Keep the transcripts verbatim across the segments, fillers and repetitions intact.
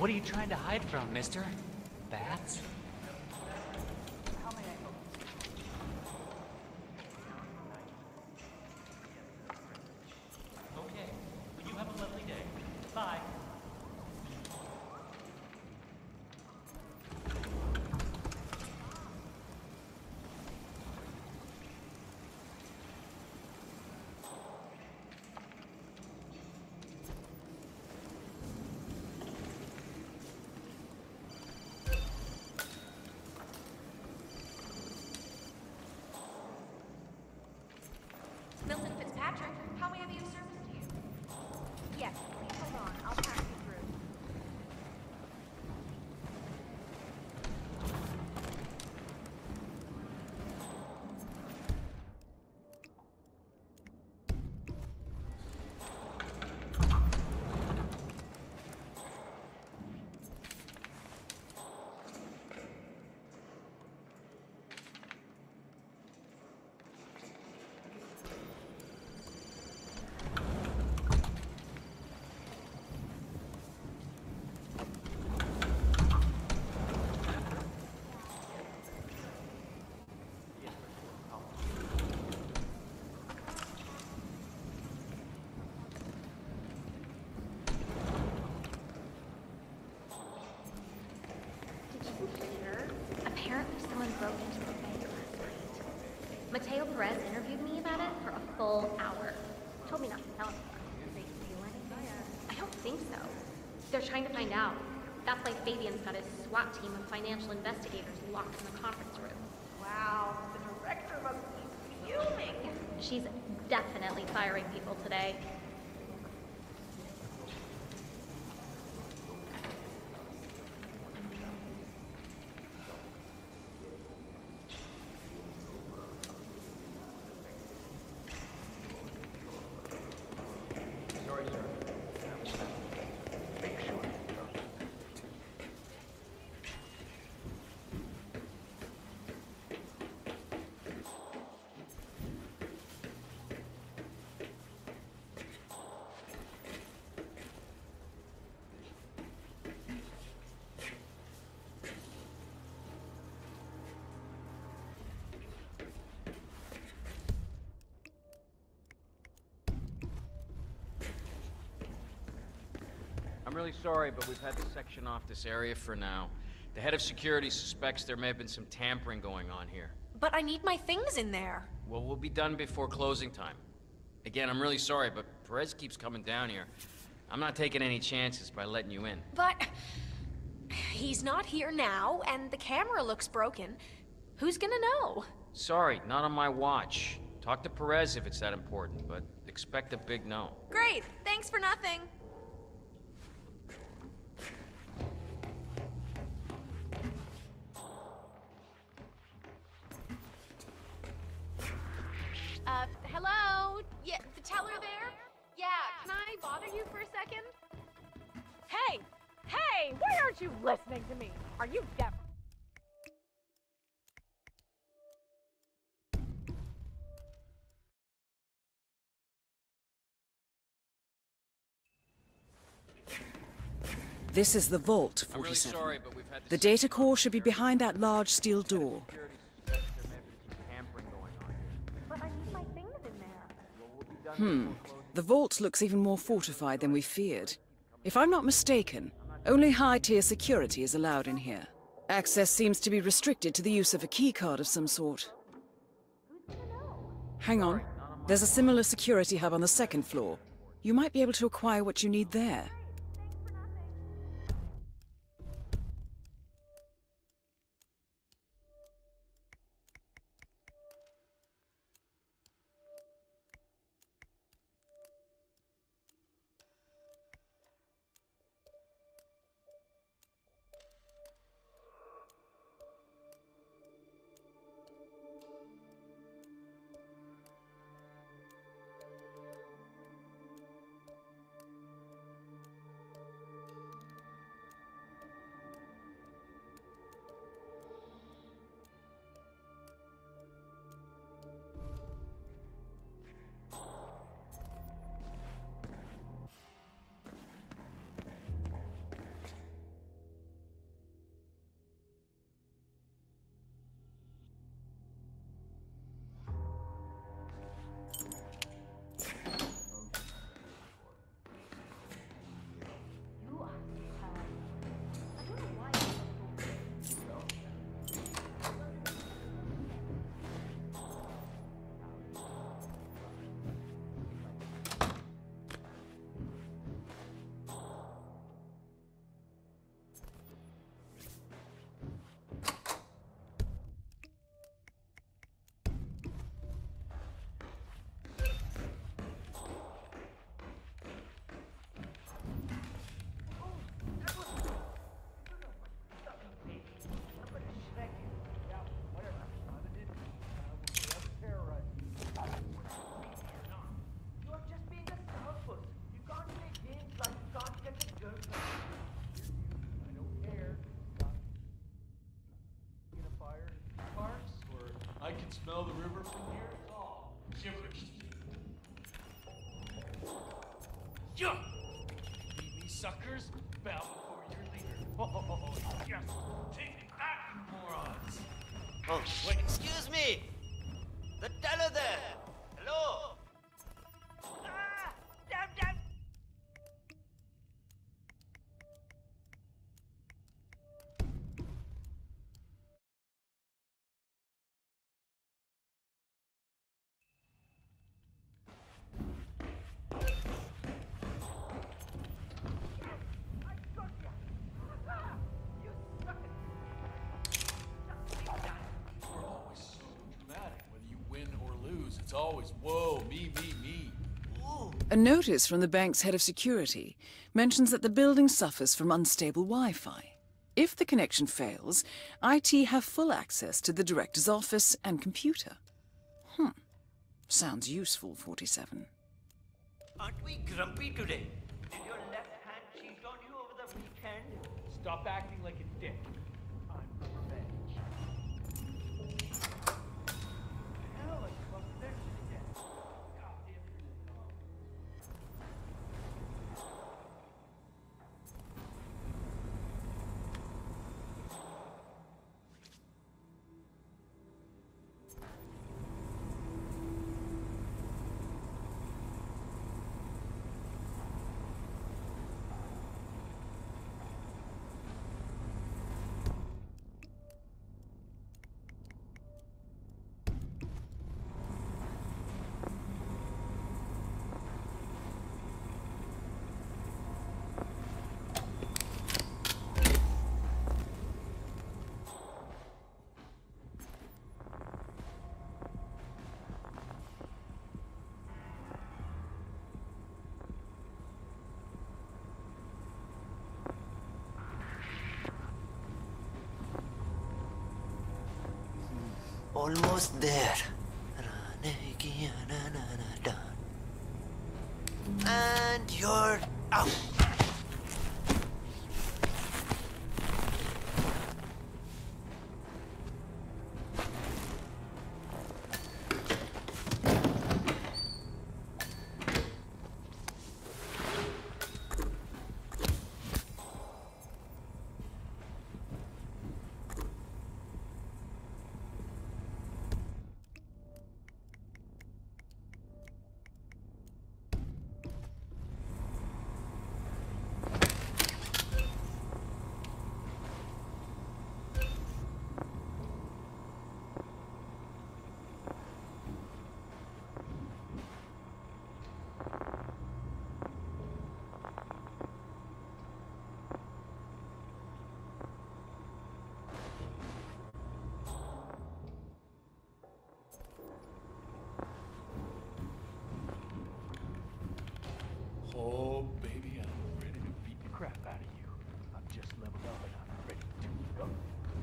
What are you trying to hide from, mister? Bats? Okay. Well, you have a lovely day. Bye. Milton Fitzpatrick, how may I be of service to you? Yes, please hold on. I'll pass you through. Apparently someone broke into the bank last night. Mateo Perez interviewed me about it for a full hour. Told me not to tell anyone. Did they steal anything? I don't think so. They're trying to find out. That's why Fabian's got his SWAT team of financial investigators locked in the conference room. Wow, the director must be fuming. She's definitely firing people today. I'm really sorry, but we've had to section off this area for now. The head of security suspects there may have been some tampering going on here. But I need my things in there. Well, we'll be done before closing time. Again, I'm really sorry, but Perez keeps coming down here. I'm not taking any chances by letting you in. But he's not here now, and the camera looks broken. Who's gonna know? Sorry, not on my watch. Talk to Perez if it's that important, but expect a big no. Great, thanks for nothing. Uh, hello? Yeah, the teller there? Yeah, can I bother you for a second? Hey! Hey! Why aren't you listening to me? Are you deaf? This is the Vault, I'm really forty-seven. sorry, but we've had to The data core should be behind that large steel door. Security suspects there may have been some tampering going on here. But I need my things in there. Well, we'll be done Hmm. before closing. The vault looks even more fortified than we feared. If I'm not mistaken, only high-tier security is allowed in here. Access seems to be restricted to the use of a keycard of some sort. Hang on. There's a similar security hub on the second floor. You might be able to acquire what you need there. Smell the river from here? Oh, gibberish. Yeah! Beat me, suckers? Bow before your leader. Oh, yes! Take me back, morons! Oh, wait, excuse me! The teller there! Hello? Ah! Damn, damn! We're always so dramatic. Whether you win or lose, it's always, whoa, me, me, me. A notice from the bank's head of security mentions that the building suffers from unstable Wi-Fi. If the connection fails, I T have full access to the director's office and computer. Hmm. Sounds useful, forty-seven. Aren't we grumpy today? Did your left hand cheat on you over the weekend? Stop acting like a dick. I'm for revenge. Hell, I bumped that shit again. Goddamn. Almost there. And you're out. Oh, baby, I'm ready to beat the crap out of you. I've just leveled up and I'm ready to go.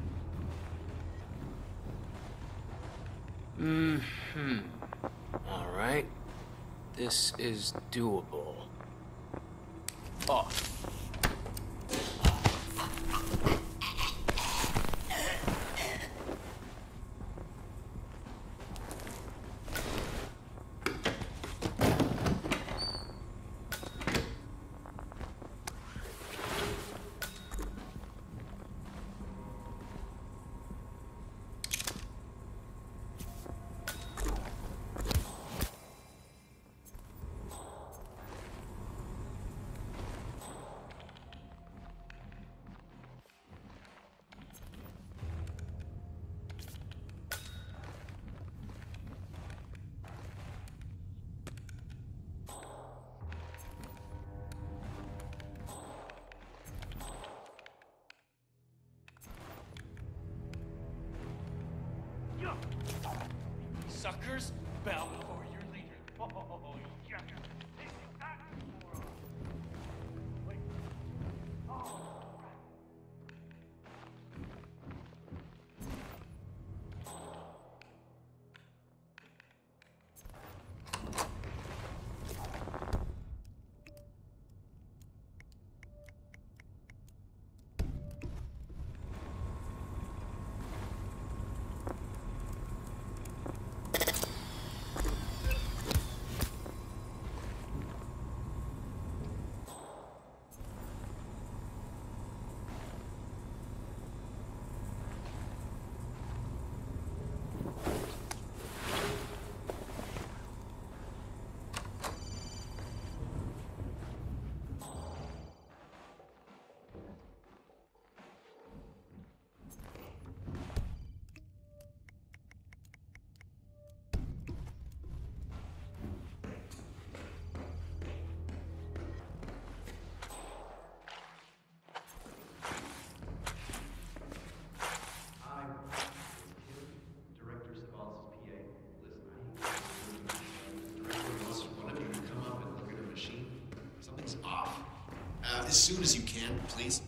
Hmm. All right. This is doable. Off. Suckers, bow before your leader. Oh, yeah. Take me back, moron. Wait. Oh, crap. as soon as you can, please.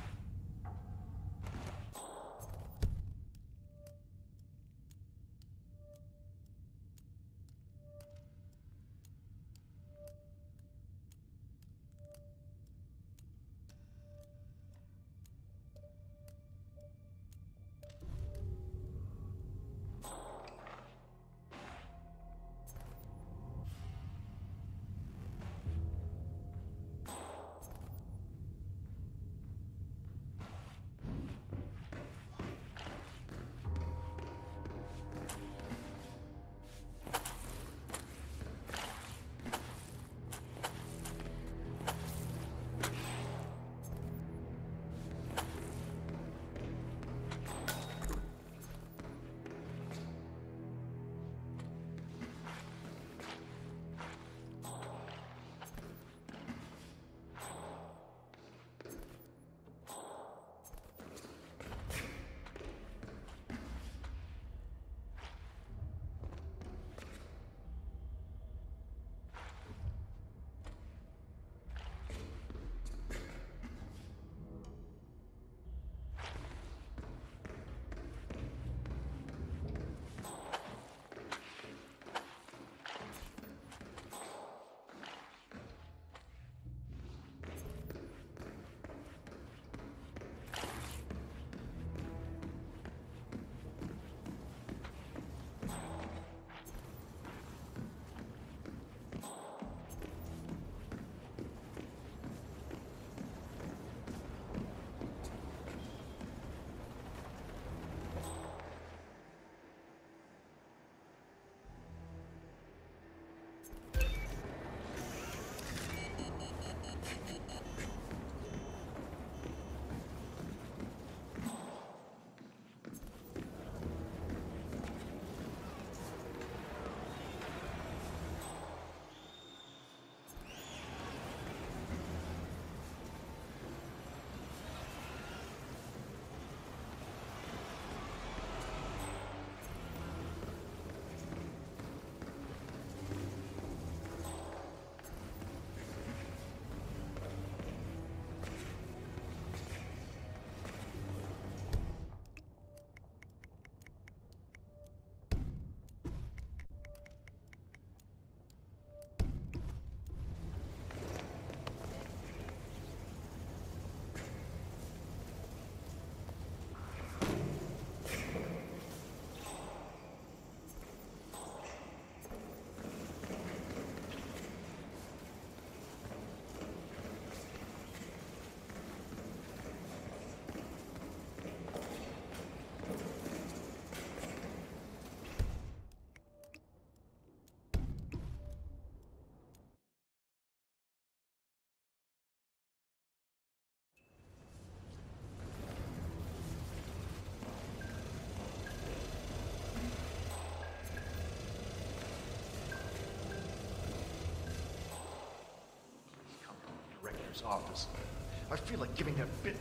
Office. I feel like giving that bit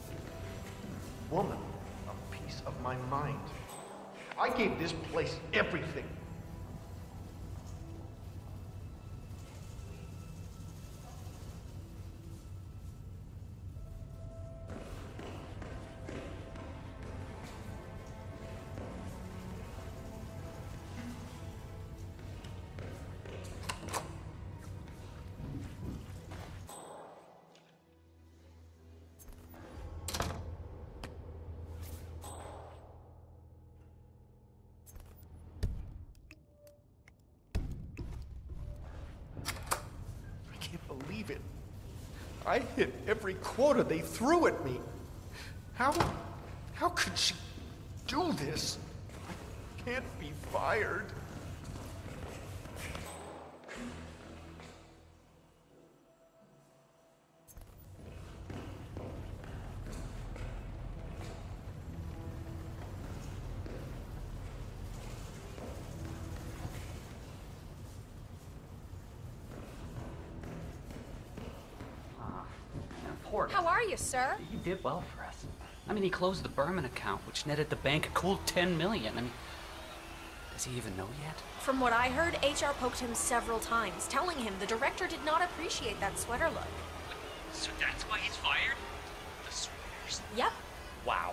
woman a piece of my mind. I gave this place everything. Believe it. I hit every quota they threw at me. How, how could she do this? I can't be fired. How are you, sir? He did well for us. I mean, he closed the Berman account, which netted the bank a cool ten million. I mean, does he even know yet? From what I heard, H R poked him several times, telling him the director did not appreciate that sweater look. So that's why he's fired? The swears. Yep. Wow.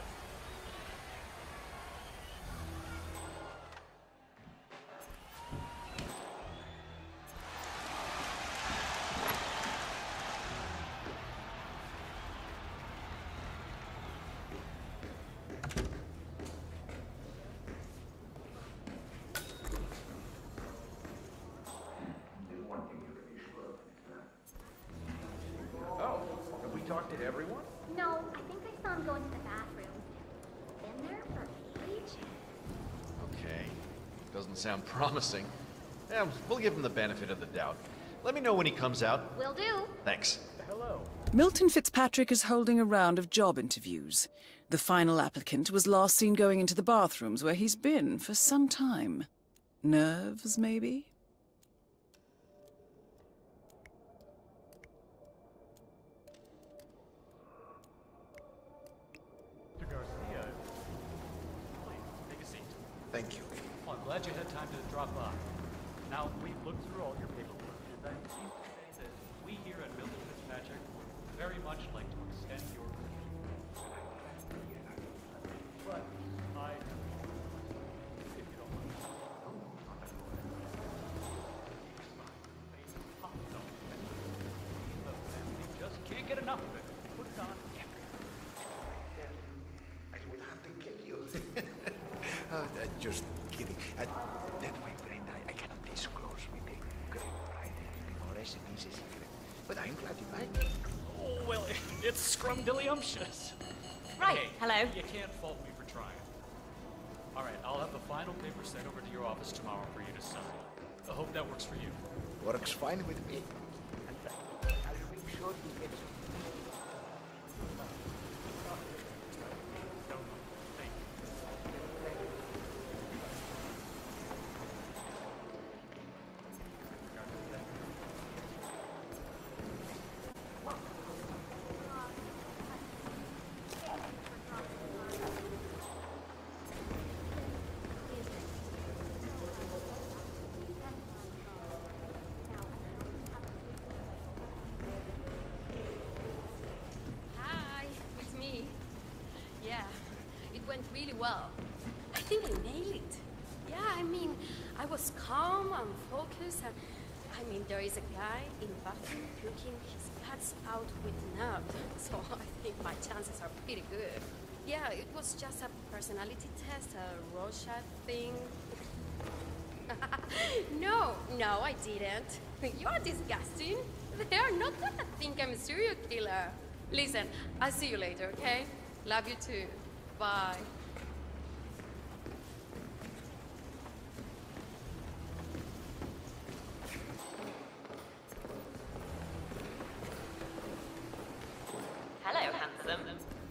Oh, have we talked to everyone? No, I think I saw him go into the bathroom. Been there for ages. Okay. Doesn't sound promising. Yeah, we'll give him the benefit of the doubt. Let me know when he comes out. Will do. Thanks. Hello. Milton Fitzpatrick is holding a round of job interviews. The final applicant was last seen going into the bathrooms where he's been for some time. Nerves, maybe? Mister Garcia, please, take a seat. Thank you. Well, I'm glad you had time to drop by. Now, we've looked through all your paperwork, and I'm pleased to say that we here at Milton Fitzpatrick would very much like to extend your career. But I have if you don't mind. The family just can't get enough of it. Put it on everything. I will have to kill you. uh, uh, just kidding. Uh, that my friend, I, I cannot disclose with a great pride unless it is a secret. But I'm glad you like it. Oh, well, it's scrumdiddlyumptious. Right, Hey, hello. You can't fault me for trying. All right, I'll have the final paper sent over to your office tomorrow for you to sign. I hope that works for you. Works fine with me. And thank you. I'll make sure you get some. Hi, it's me. Yeah, it went really well. I think I nailed it. Yeah, I mean, I was calm and focused, and I mean, there is a guy in the bathroom puking his guts out with nerve, so I think my chances are pretty good. Yeah, it was just a personality test, a Rorschach thing. no, no, I didn't. You are disgusting. They are not gonna think I'm a serial killer. Listen, I'll see you later, okay? Love you too. Bye. Hello, handsome.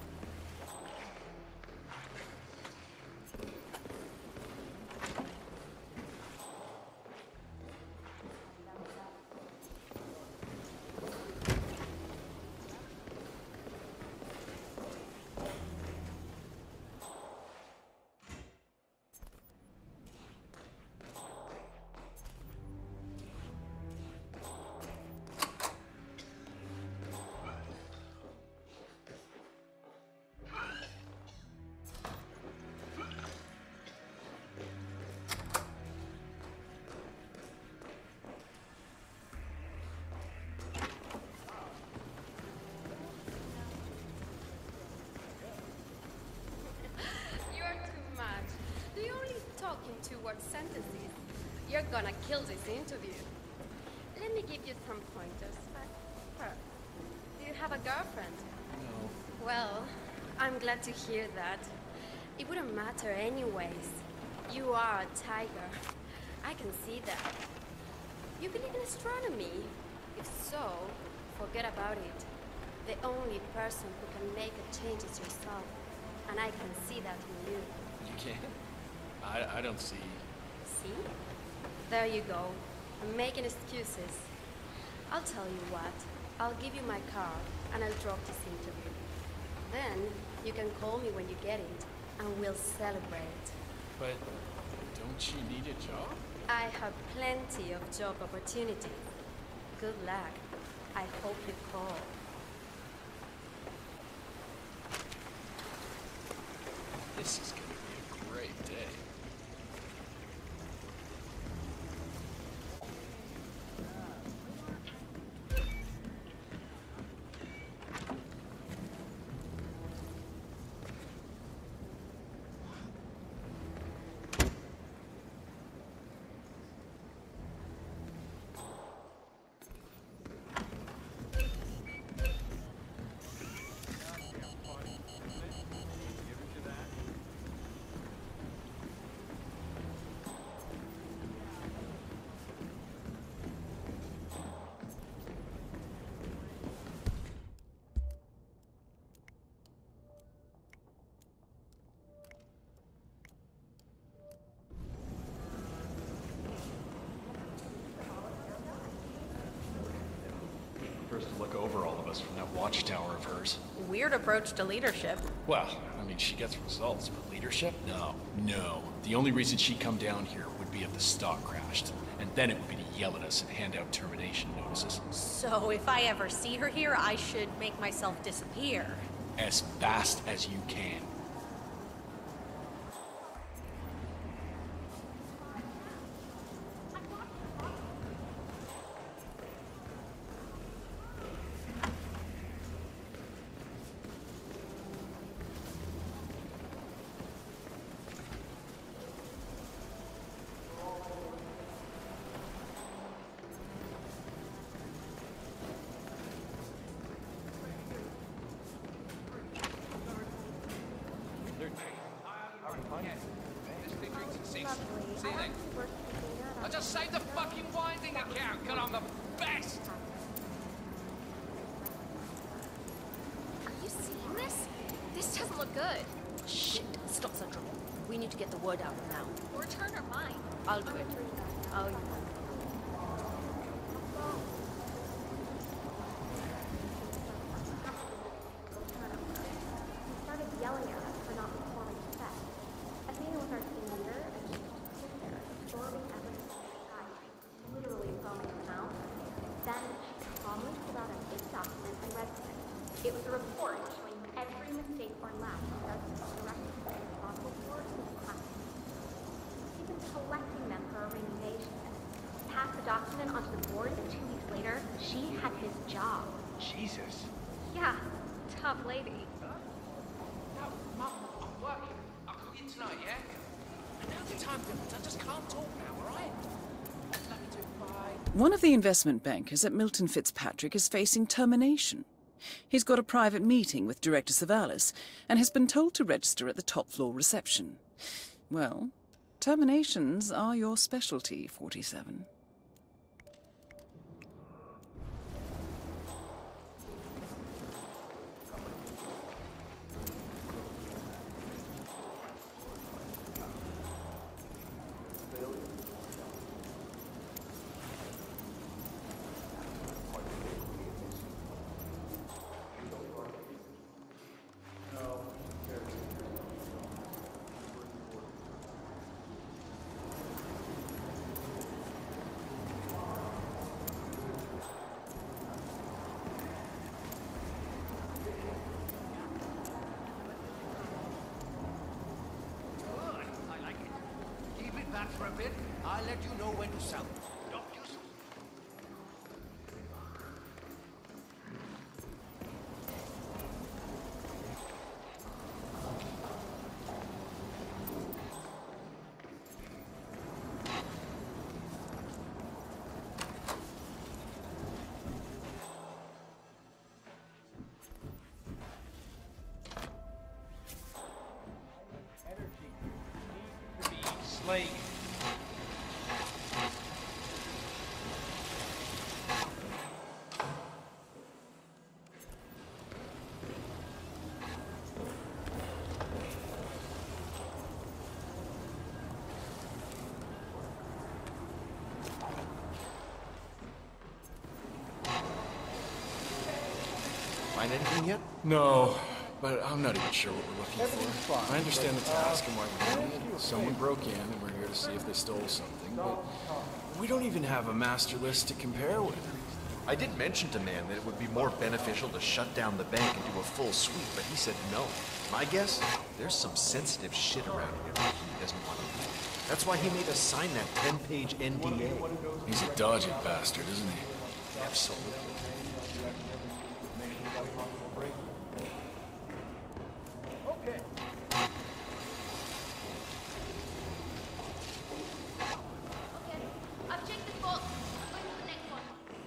You are too much. Do you only talk in two-word sentences? You're gonna kill this interview. Let me give you some pointers. But first, do you have a girlfriend? No. Well, I'm glad to hear that. It wouldn't matter anyways. You are a tiger. I can see that. You believe in astronomy? If so, forget about it. The only person who can make a change is yourself. And I can see that in you. You can? I, I don't see. See? There you go. I'm making excuses. I'll tell you what. I'll give you my card, and I'll drop this interview. Then, you can call me when you get it, and we'll celebrate. But don't you need a job? I have plenty of job opportunities. Good luck. I hope you call. This is gonna be a great day. First to look over all of us from that watchtower of hers. Weird approach to leadership. Well, I mean, she gets results, but leadership? No. No. The only reason she'd come down here would be if the stock crashed. And then it would be to yell at us and hand out termination notices. So if I ever see her here, I should make myself disappear. As fast as you can. I just saved the fucking winding account, cause I'm the best! Are you seeing this? This doesn't look good. Shit, stop the trouble. We need to get the word out now. Or turn or mine. I'll do it. Oh, you He started yelling at us for not performing to set. I think it was our team leader, and she just stood there, absorbing everything in the sky, literally foaming at the mouth. Then she calmly pulled out a big document and read from it. It was a report showing every mistake or lapse Douglas directed was responsible for in his class. He's been collecting them for a rainy day, she said. Passed the document onto the board, and two weeks later, she had his job. Jesus. Yeah, tough lady. No, Mum, I'm working. I'll call you tonight, yeah? And now the time difference, I just can't talk now, alright? Love you too, bye. One of the investment bankers at Milton Fitzpatrick is facing termination. He's got a private meeting with Director Savalas and has been told to register at the top floor reception. Well, terminations are your specialty, forty-seven. That for a bit. I'll let you know when to sell. Don't use it. Slate. Find anything yet? No, but I'm not even sure what we're looking for. I understand the task and why we're doing it. Someone broke in and we're here to see if they stole something, but we don't even have a master list to compare with. I did mention to Man that it would be more beneficial to shut down the bank and do a full sweep, but he said no. My guess? There's some sensitive shit around here that he doesn't want to do. That's why he made us sign that ten-page N D A. He's a dodgy bastard, isn't he? Absolutely. Okay. Okay, I've checked the box. Wait for the next one.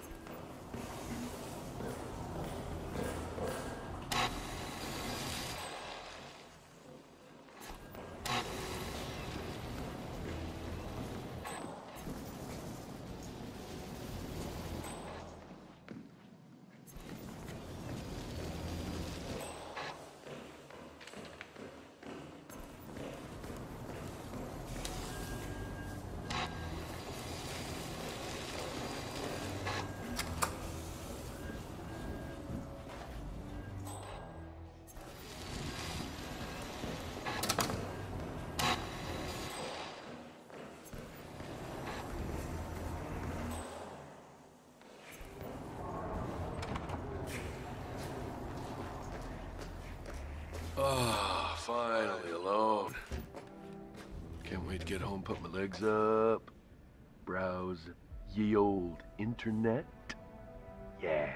Ah, finally alone. Can't wait to get home, put my legs up, browse ye old internet. Yeah.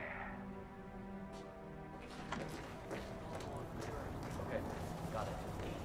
Okay, got it.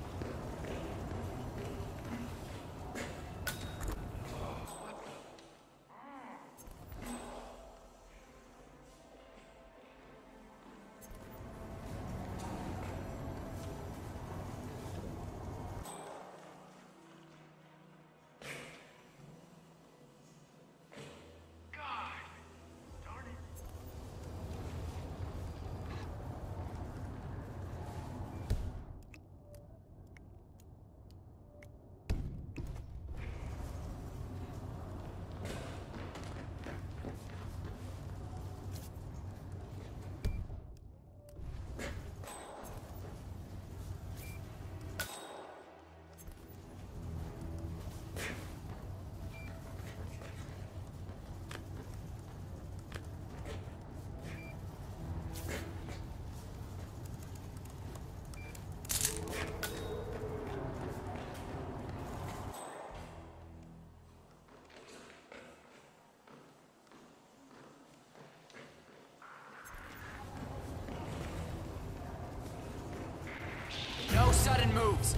No sudden moves.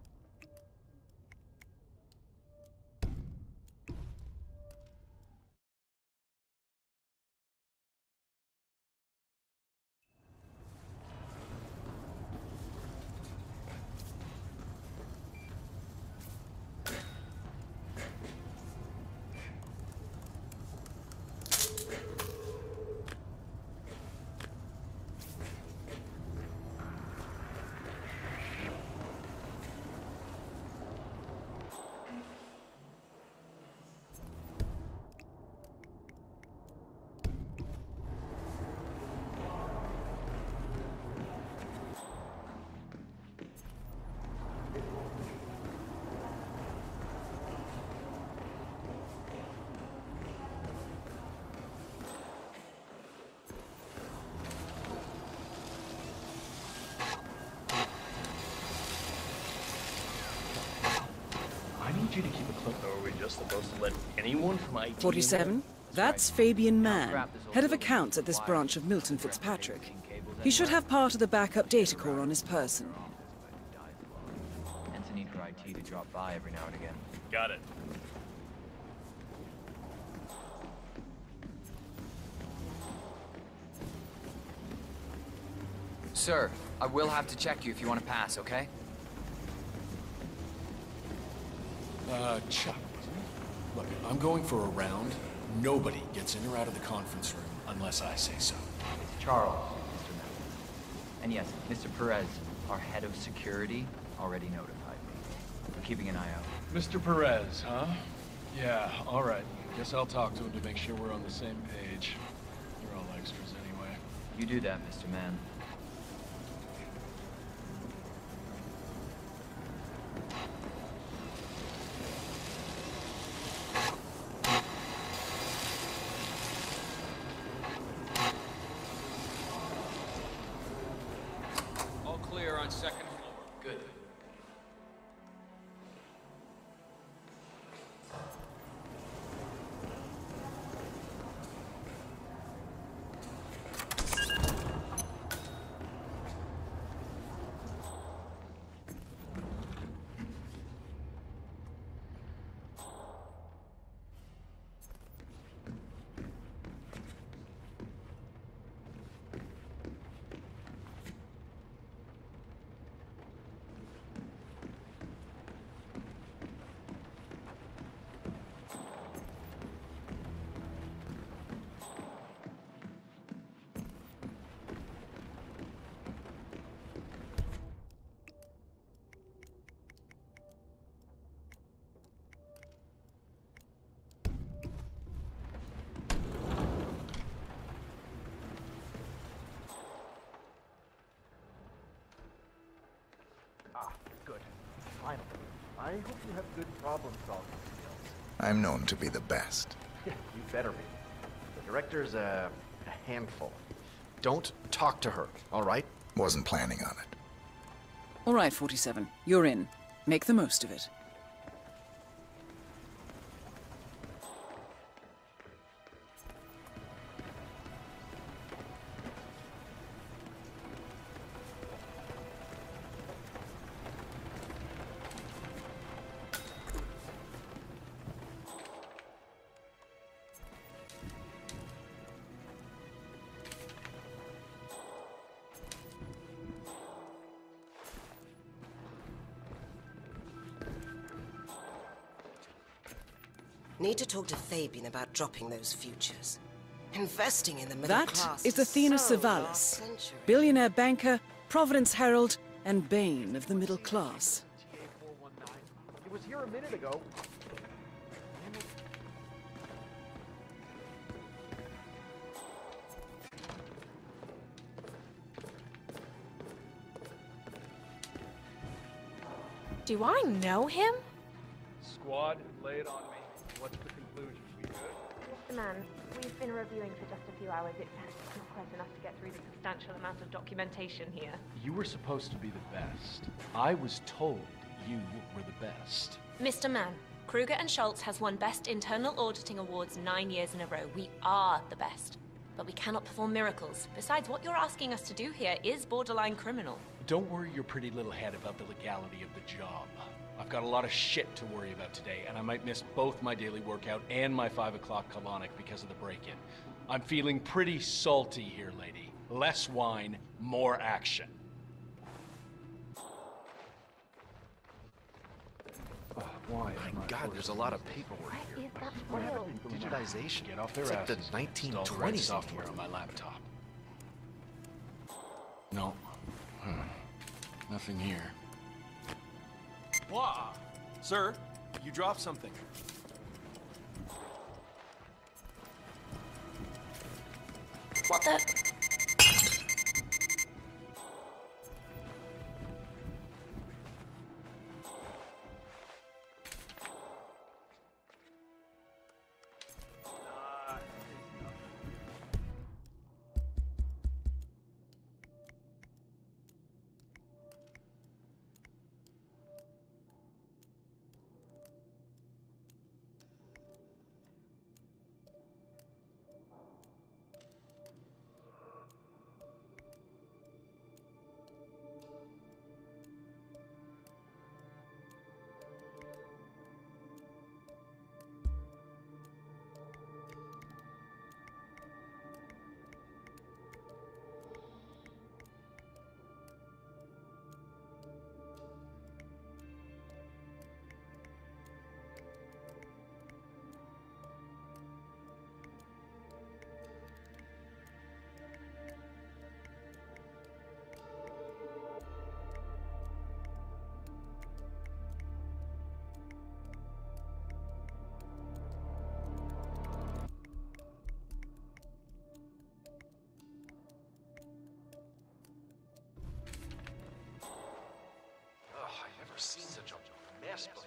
I need you to keep a close. Are we just supposed to let anyone from I T? forty-seven? That's Fabian Mann, head of accounts at this branch of Milton Fitzpatrick. He should have part of the backup data core on his person. Hence a need for I T to drop by every now and again. Got it. Sir, I will have to check you if you want to pass, okay? Uh, Chuck. Look, I'm going for a round. Nobody gets in or out of the conference room unless I say so. It's Charles, Mister Mann. And yes, Mister Perez, our head of security, already notified me. We're keeping an eye out. Mister Perez, huh? Yeah, all right. Guess I'll talk to him to make sure we're on the same page. You're all extras anyway. You do that, Mister Mann. on second floor. Good. Ah, good. Finally. I hope you have good problem-solving skills. I'm known to be the best. Yeah, you better be. The director's a, a handful. Don't talk to her, all right? Wasn't planning on it. All right, forty-seven. You're in. Make the most of it. Need to talk to Fabian about dropping those futures. Investing in the middle That class is Athena so Savalas, last century. billionaire banker, Providence Herald, and bane of the middle class. He was here a minute ago. Do I know him? Squad, lay it on me. What's the conclusion? We good? Mister Mann, we've been reviewing for just a few hours. It's not quite enough to get through the substantial amount of documentation here. You were supposed to be the best. I was told you were the best. Mister Mann, Kruger and Schultz has won Best Internal Auditing Awards nine years in a row. We are the best. But we cannot perform miracles. Besides, what you're asking us to do here is borderline criminal. Don't worry your pretty little head about the legality of the job. I've got a lot of shit to worry about today, and I might miss both my daily workout and my five o'clock colonic because of the break-in. I'm feeling pretty salty here, lady. Less wine, more action. Oh, why? My God, there's a lot of paperwork here. Is that What file? happened? Digitization. Get off their It's like the asses. nineteen Installed twenties right software on my laptop. No. Hmm. Nothing here. Wah! Sir, you dropped something. What the? I've never seen such a mess before.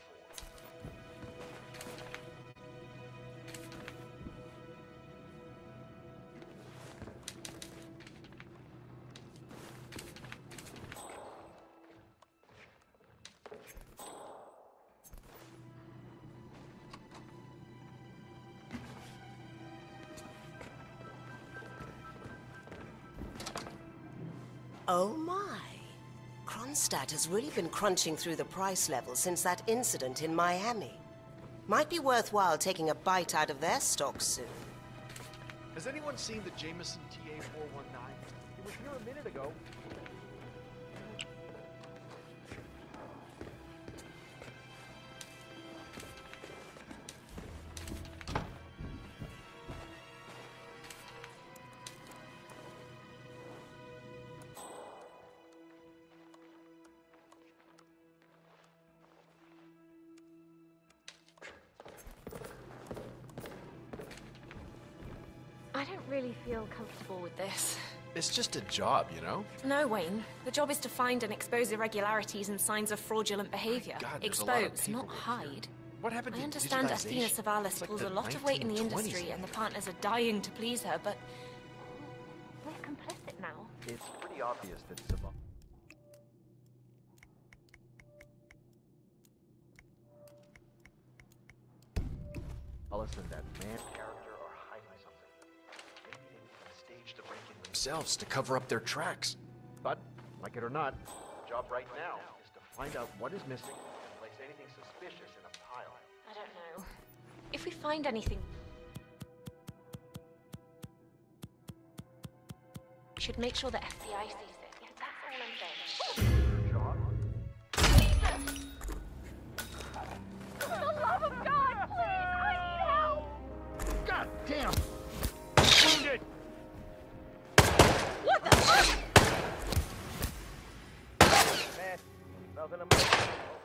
Oh my. Kronstadt has really been crunching through the price level since that incident in Miami. Might be worthwhile taking a bite out of their stocks soon. Has anyone seen the Jameson T A four one nine? It was here a minute ago. I don't really feel comfortable with this. It's just a job, you know? No, Wayne. The job is to find and expose irregularities and signs of fraudulent behavior. God, there's a lot of Expose, not paperwork hide. What happened I to understand Athena digitization? Savalas It's like pulls the a lot of weight in the nineteen twenties. industry and the partners are dying to please her, but We're complicit now. It's pretty obvious that Savalas... Allison, that man character are hiding something. Maybe they even staged the break-in themselves to cover up their tracks. But, like it or not, the job right now is to find out what is missing and place anything suspicious in a pile. I don't know. If we find anything, we should make sure the F B I sees it. Yeah, that's all I'm saying. For the love of God, please! I need help! God damn! Wounded! What the fuck? Man, nothing to make.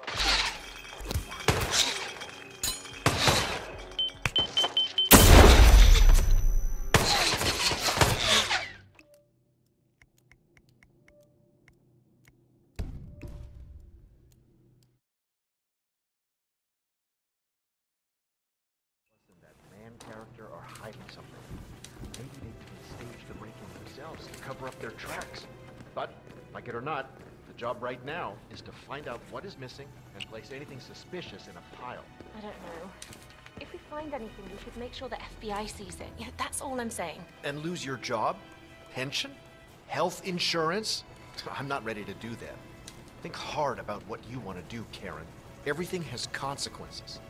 Character are hiding something. Maybe they even staged the break-in themselves to cover up their tracks. But, like it or not, the job right now is to find out what is missing and place anything suspicious in a pile. I don't know. If we find anything, we should make sure the F B I sees it. Yeah, that's all I'm saying. And lose your job? Pension? Health insurance? I'm not ready to do that. Think hard about what you want to do, Karen. Everything has consequences.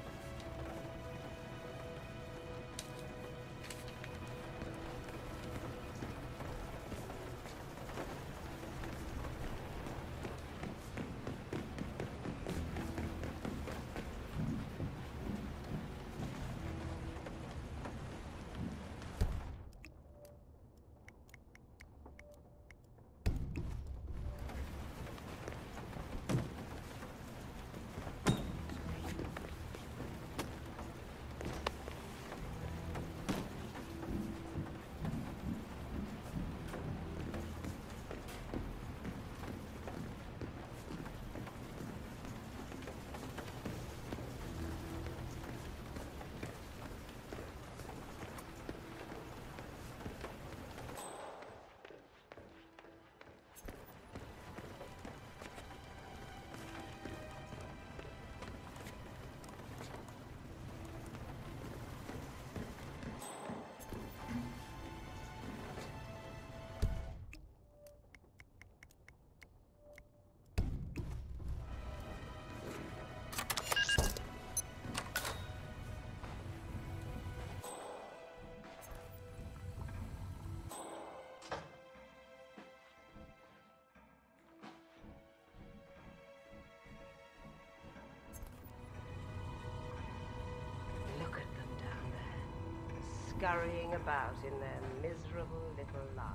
Scurrying about in their miserable little lives.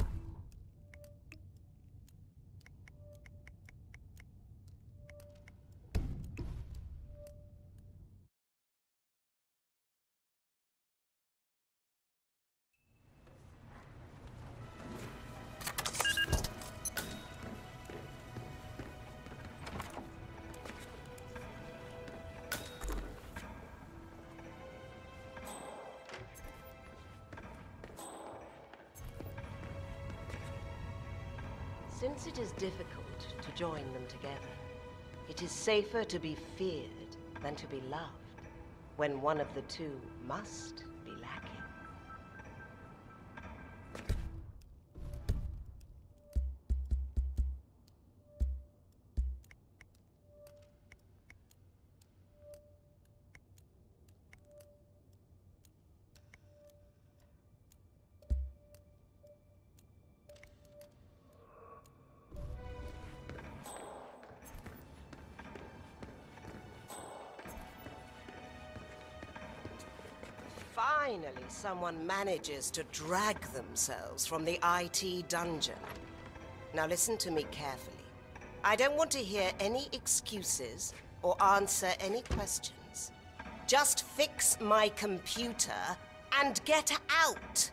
Since it is difficult to join them together, it is safer to be feared than to be loved, when one of the two must be lacking. Finally, someone manages to drag themselves from the I T dungeon. Now listen to me carefully. I don't want to hear any excuses or answer any questions. Just fix my computer and get out!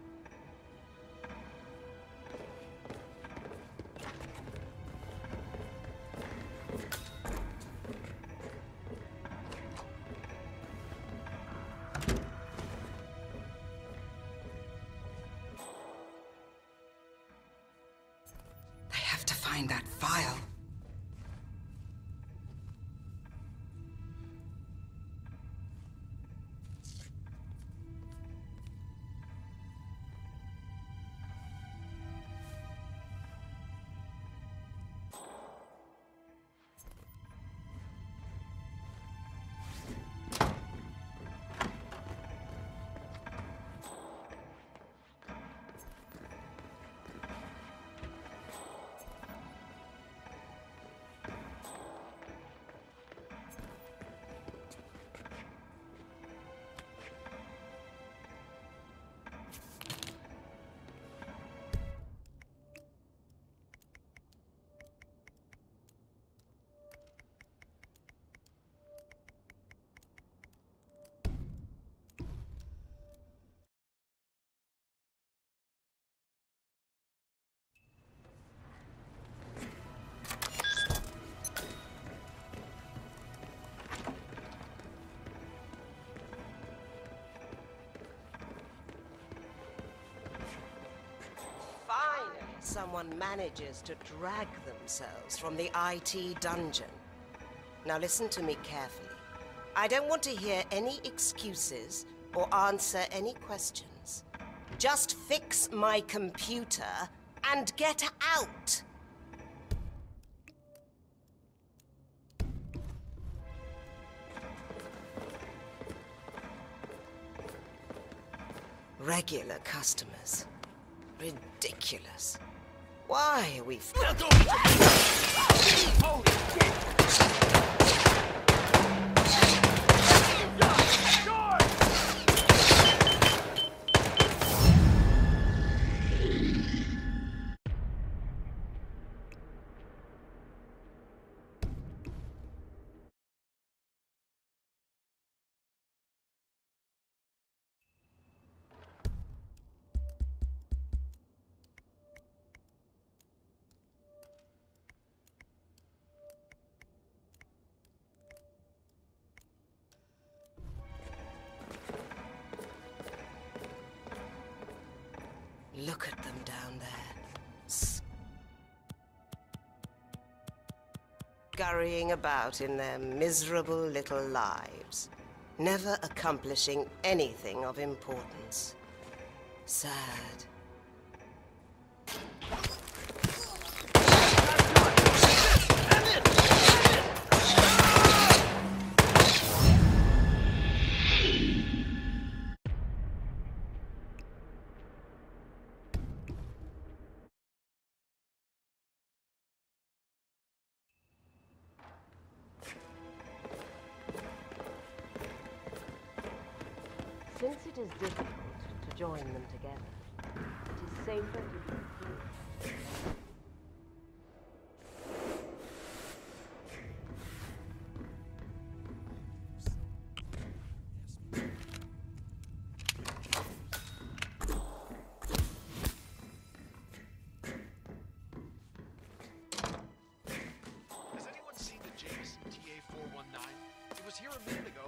I have to find that file. Someone manages to drag themselves from the I T dungeon. Now listen to me carefully. I don't want to hear any excuses or answer any questions. Just fix my computer and get out! Regular customers. Ridiculous. Why are we... Holy shit! Look at them down there. Scurrying about in their miserable little lives, never accomplishing anything of importance. Sad. Since it is difficult to join them together, it is safer to be here. Has anyone seen the Jameson T A four one nine? It was here a minute ago.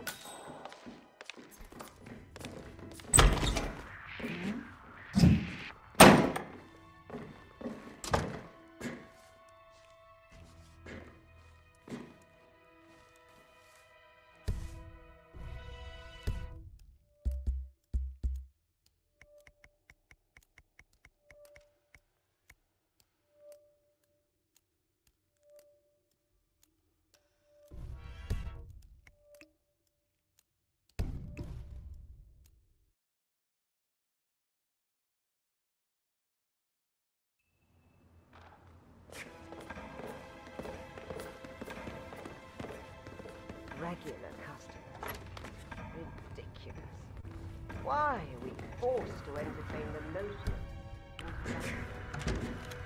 Regular customers. Ridiculous. Why are we forced to entertain the notion of...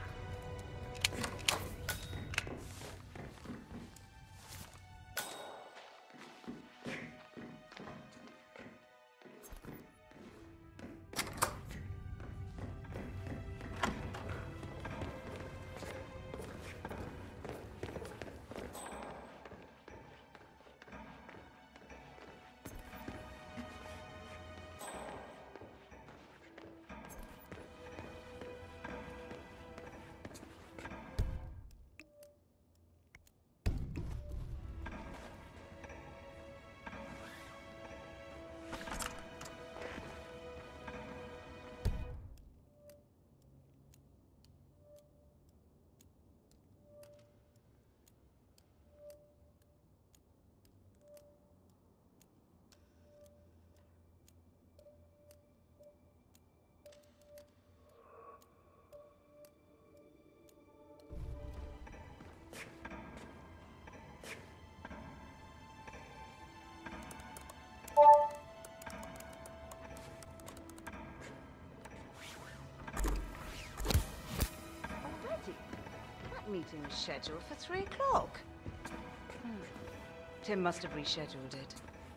Meeting was scheduled for three o'clock. Hmm. Tim must have rescheduled it.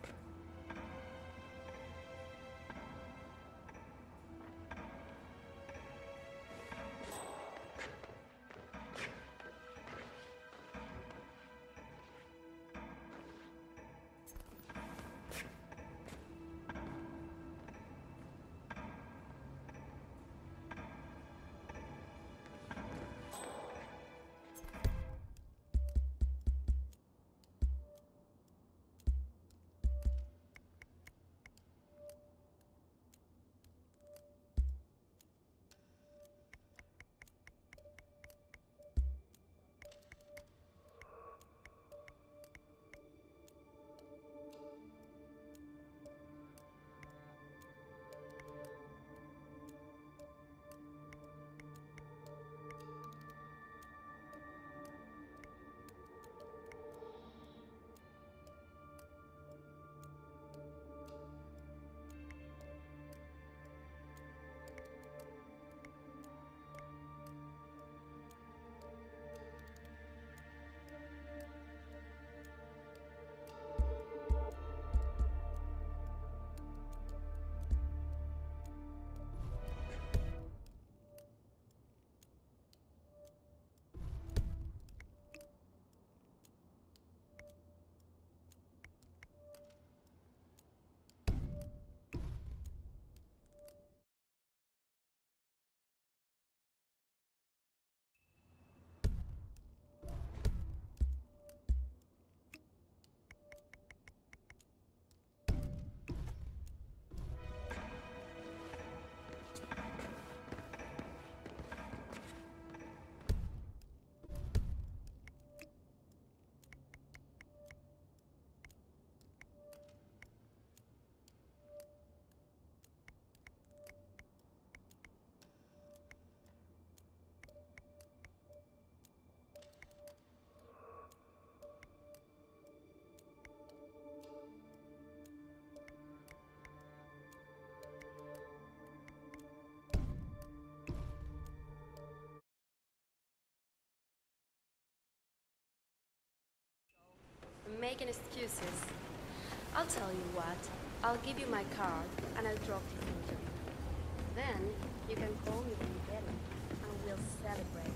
Making excuses. I'll tell you what. I'll give you my card, and I'll drop this into you. Then, you can call me when you get it, and we'll celebrate.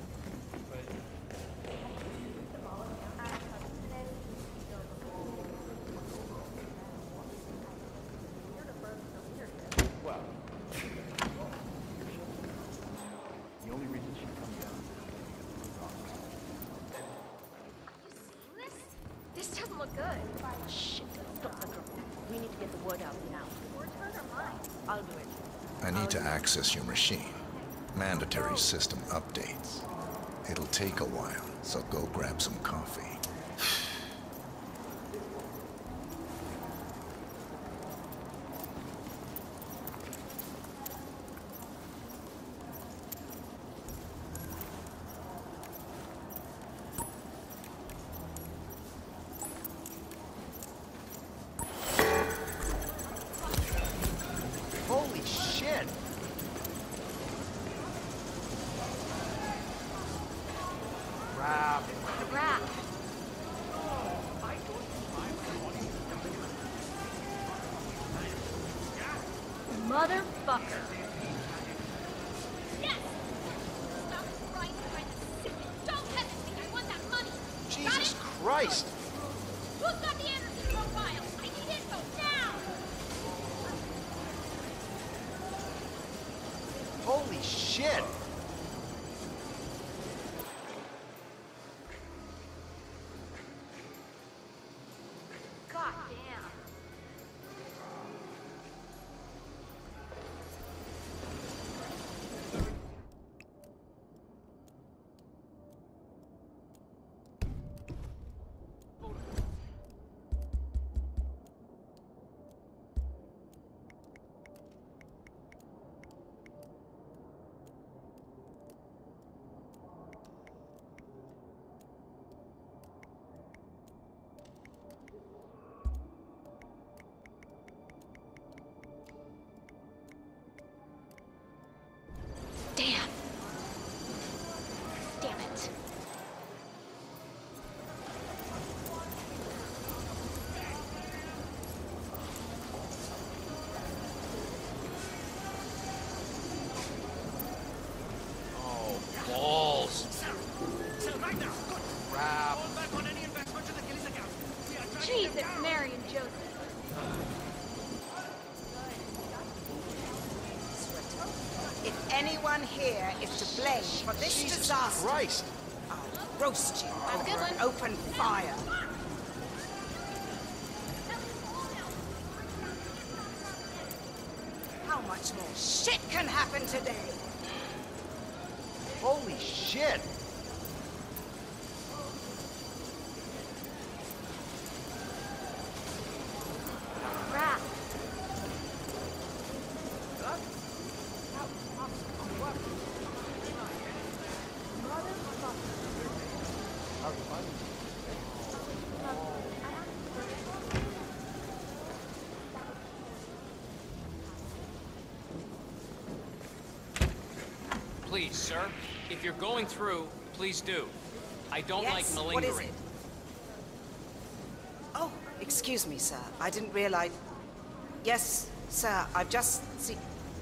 Well, the only reason she comes down This doesn't look good. Shit, stop the trouble. We need to get the word out now. Word's heard or mine? I'll do it. I need to access your machine. Mandatory system updates. It'll take a while, so go grab some coffee. Crap. Motherfucker. Yes! Stop right behind the sick. Don't hesitate. I want that money. Jesus Christ! Who's got the Anderson profile? I need info now! Holy shit! God damn. Damn. Damn it. Oh, balls. Crap. Jesus, Mary and Joseph. If anyone here is to blame for this Jesus disaster, Christ! I'll roast you Have a good over one. an open fire. How much more shit can happen today? Holy shit! Crap. Please, sir, if you're going through, please do. I don't Yes, like what malingering. is it? Oh, excuse me, sir. I didn't realize... Yes, sir, I've just seen...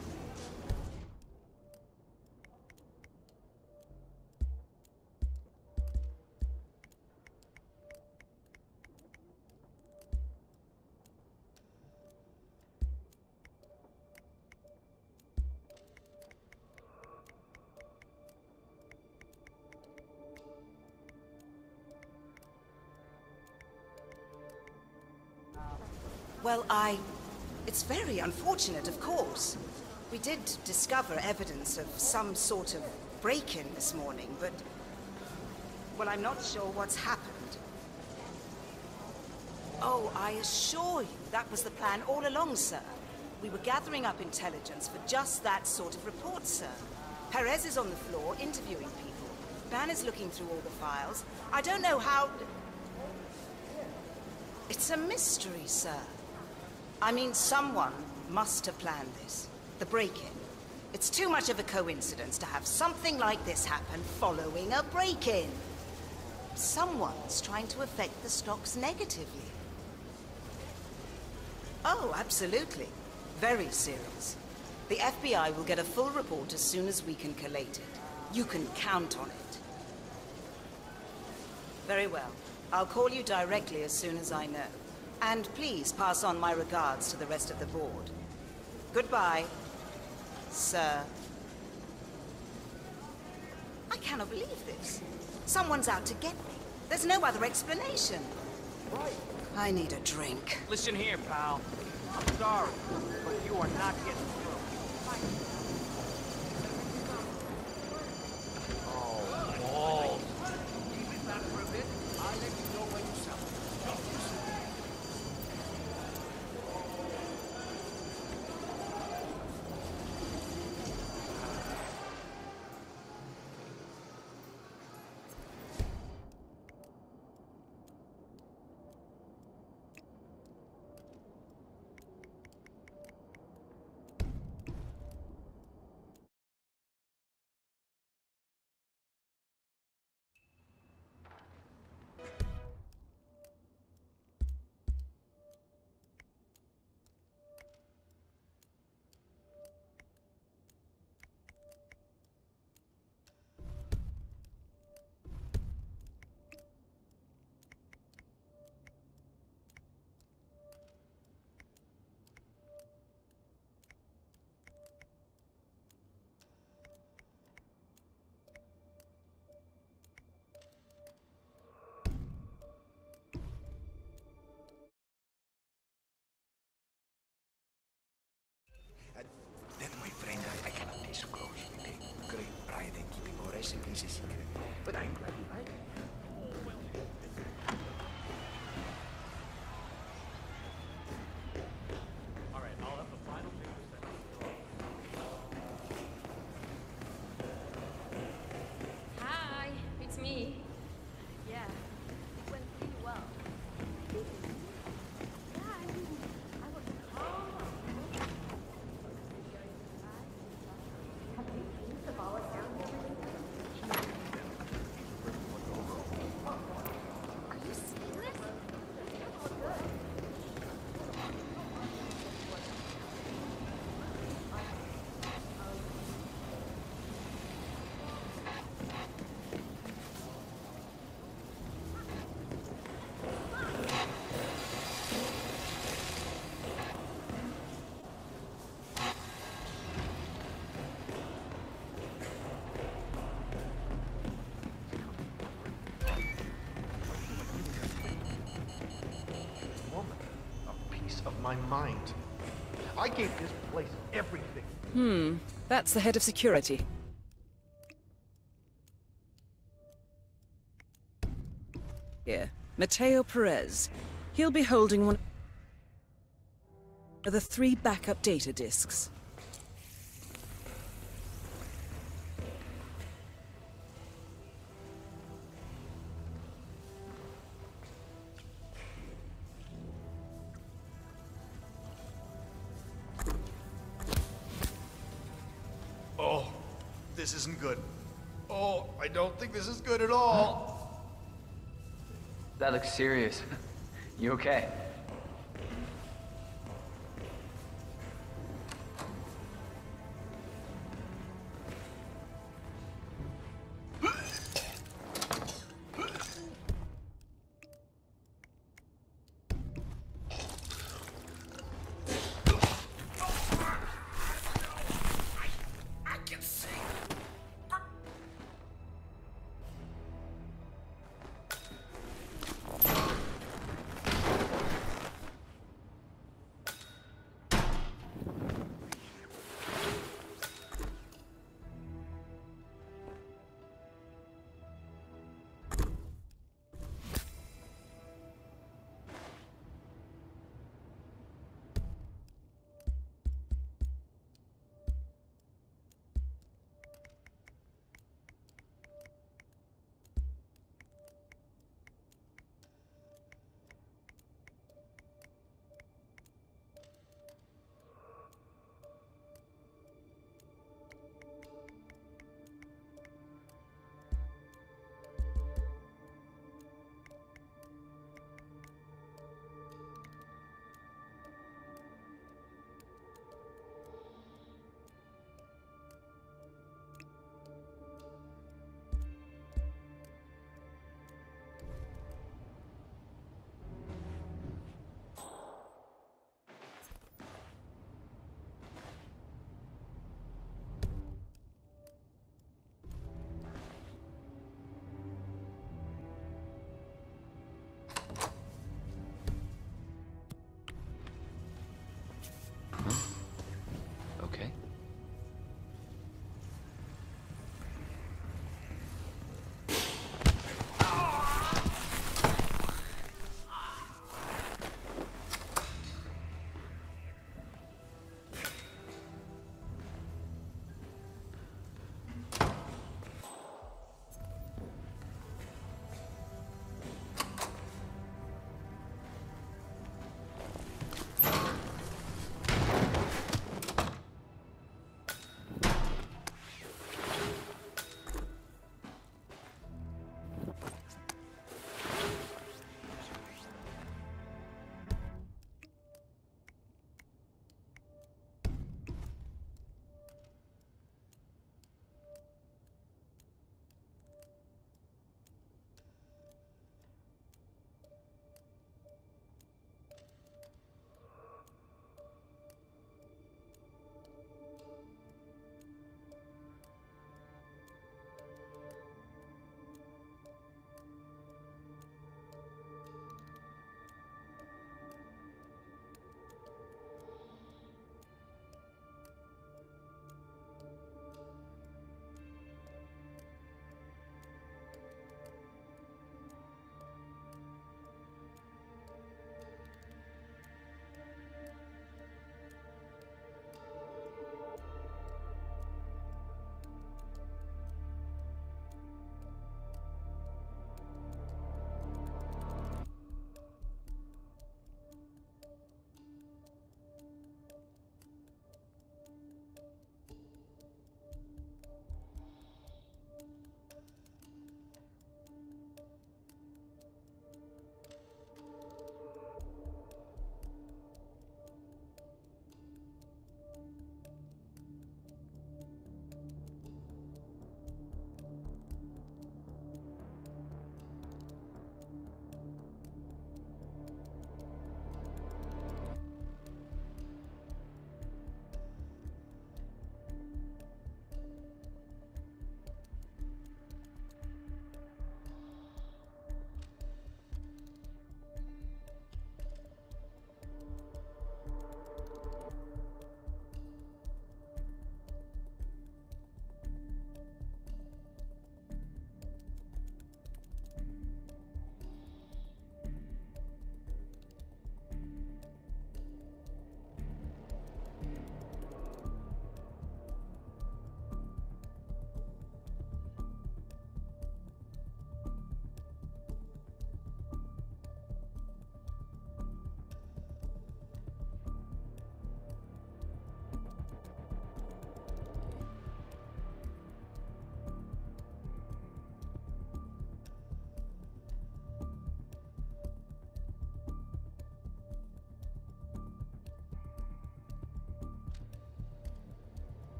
Well, I... It's very unfortunate, of course. We did discover evidence of some sort of break-in this morning, but... Well, I'm not sure what's happened. Oh, I assure you, that was the plan all along, sir. We were gathering up intelligence for just that sort of report, sir. Perez is on the floor interviewing people. Banner's looking through all the files. I don't know how... It's a mystery, sir. I mean, someone must have planned this. The break-in. It's too much of a coincidence to have something like this happen following a break-in. Someone's trying to affect the stocks negatively. Oh, absolutely. Very serious. The F B I will get a full report as soon as we can collate it. You can count on it. Very well. I'll call you directly as soon as I know. And please pass on my regards to the rest of the board. Goodbye, sir. I cannot believe this. Someone's out to get me. There's no other explanation. Right. I need a drink. Listen here, pal. I'm sorry, but you are not getting through. Oh, balls. Leave it back for a bit. I'll let you know when you sell it. is a secret. But I'm glad you like it. All right, I'll have the final picture sent to you. Hi, it's me. Yeah, it went really well. Yeah, I mean, I was calm. Are you seeing this? Woman, a piece of my mind. I gave this place everything. Hmm, that's the head of security. Here, Mateo Perez. He'll be holding one of the three backup data disks. Oh, this isn't good. Oh, I don't think this is good at all. That looks serious. You okay?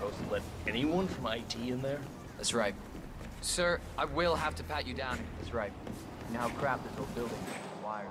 allow us to let anyone from I T in there? That's right. Sir, I will have to pat you down. That's right. You know how crap this old building is. Wired.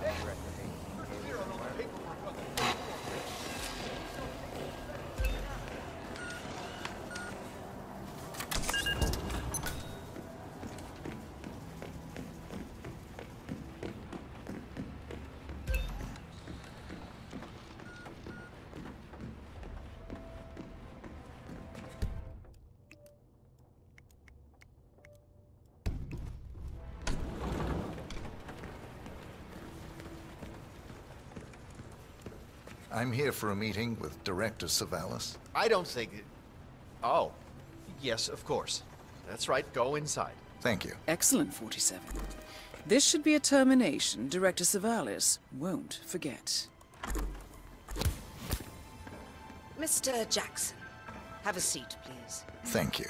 I'm here for a meeting with Director Savalas. I don't think... It... Oh. Yes, of course. That's right. Go inside. Thank you. Excellent, forty-seven. This should be a termination Director Savalas won't forget. Mister Jackson, have a seat, please. Thank you.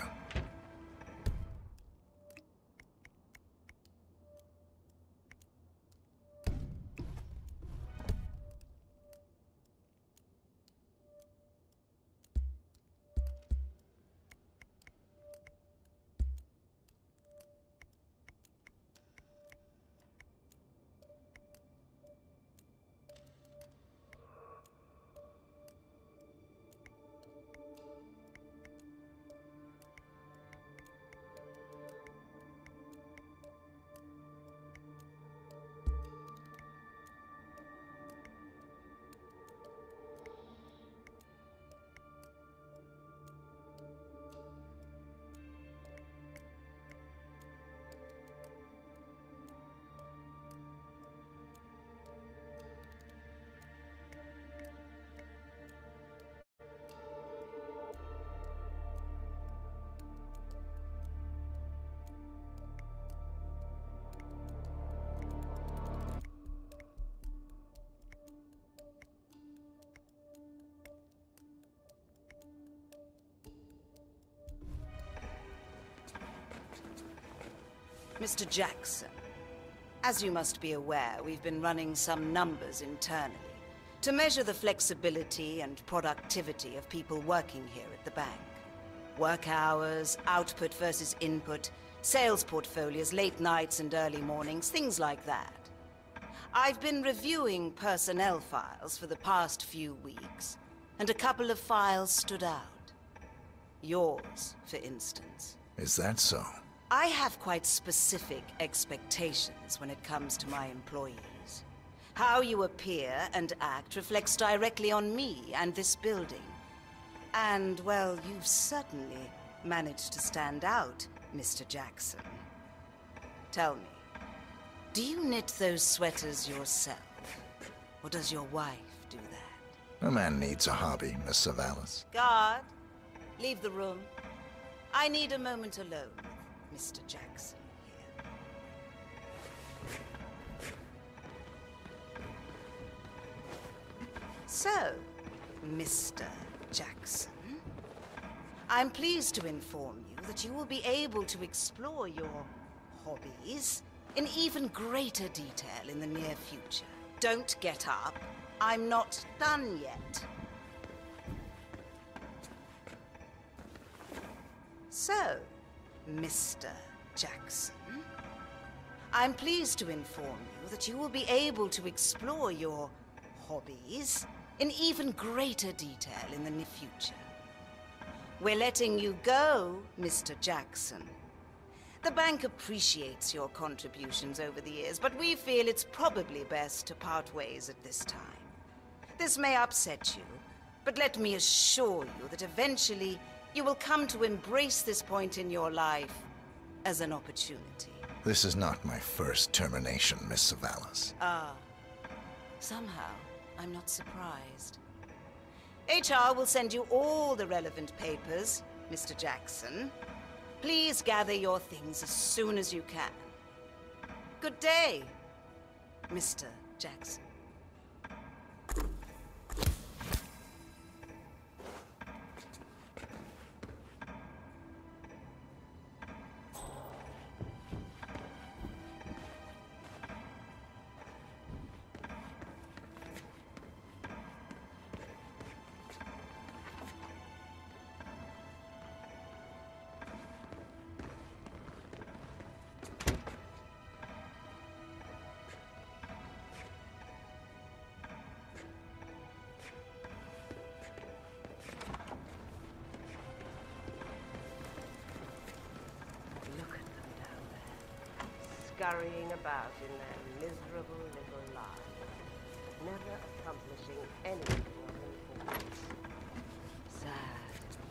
Mister Jackson, as you must be aware, we've been running some numbers internally to measure the flexibility and productivity of people working here at the bank. Work hours, output versus input, sales portfolios, late nights and early mornings, things like that. I've been reviewing personnel files for the past few weeks, and a couple of files stood out. Yours, for instance. Is that so? I have quite specific expectations when it comes to my employees. How you appear and act reflects directly on me and this building. And, well, you've certainly managed to stand out, Mister Jackson. Tell me, do you knit those sweaters yourself? Or does your wife do that? A man needs a hobby, Miss Savalas. Guard, leave the room. I need a moment alone. Mister Jackson here. So, Mister Jackson, I'm pleased to inform you that you will be able to explore your hobbies in even greater detail in the near future. Don't get up. I'm not done yet. So, Mister Jackson, I'm pleased to inform you that you will be able to explore your hobbies in even greater detail in the near future. We're letting you go, Mister Jackson. The bank appreciates your contributions over the years, but we feel it's probably best to part ways at this time. This may upset you, but let me assure you that eventually you will come to embrace this point in your life as an opportunity. This is not my first termination, Miss Savalas. Ah, somehow I'm not surprised. H R will send you all the relevant papers, Mister Jackson. Please gather your things as soon as you can. Good day, Mister Jackson. scurrying about in their miserable little lives, never accomplishing anything of importance. Sad.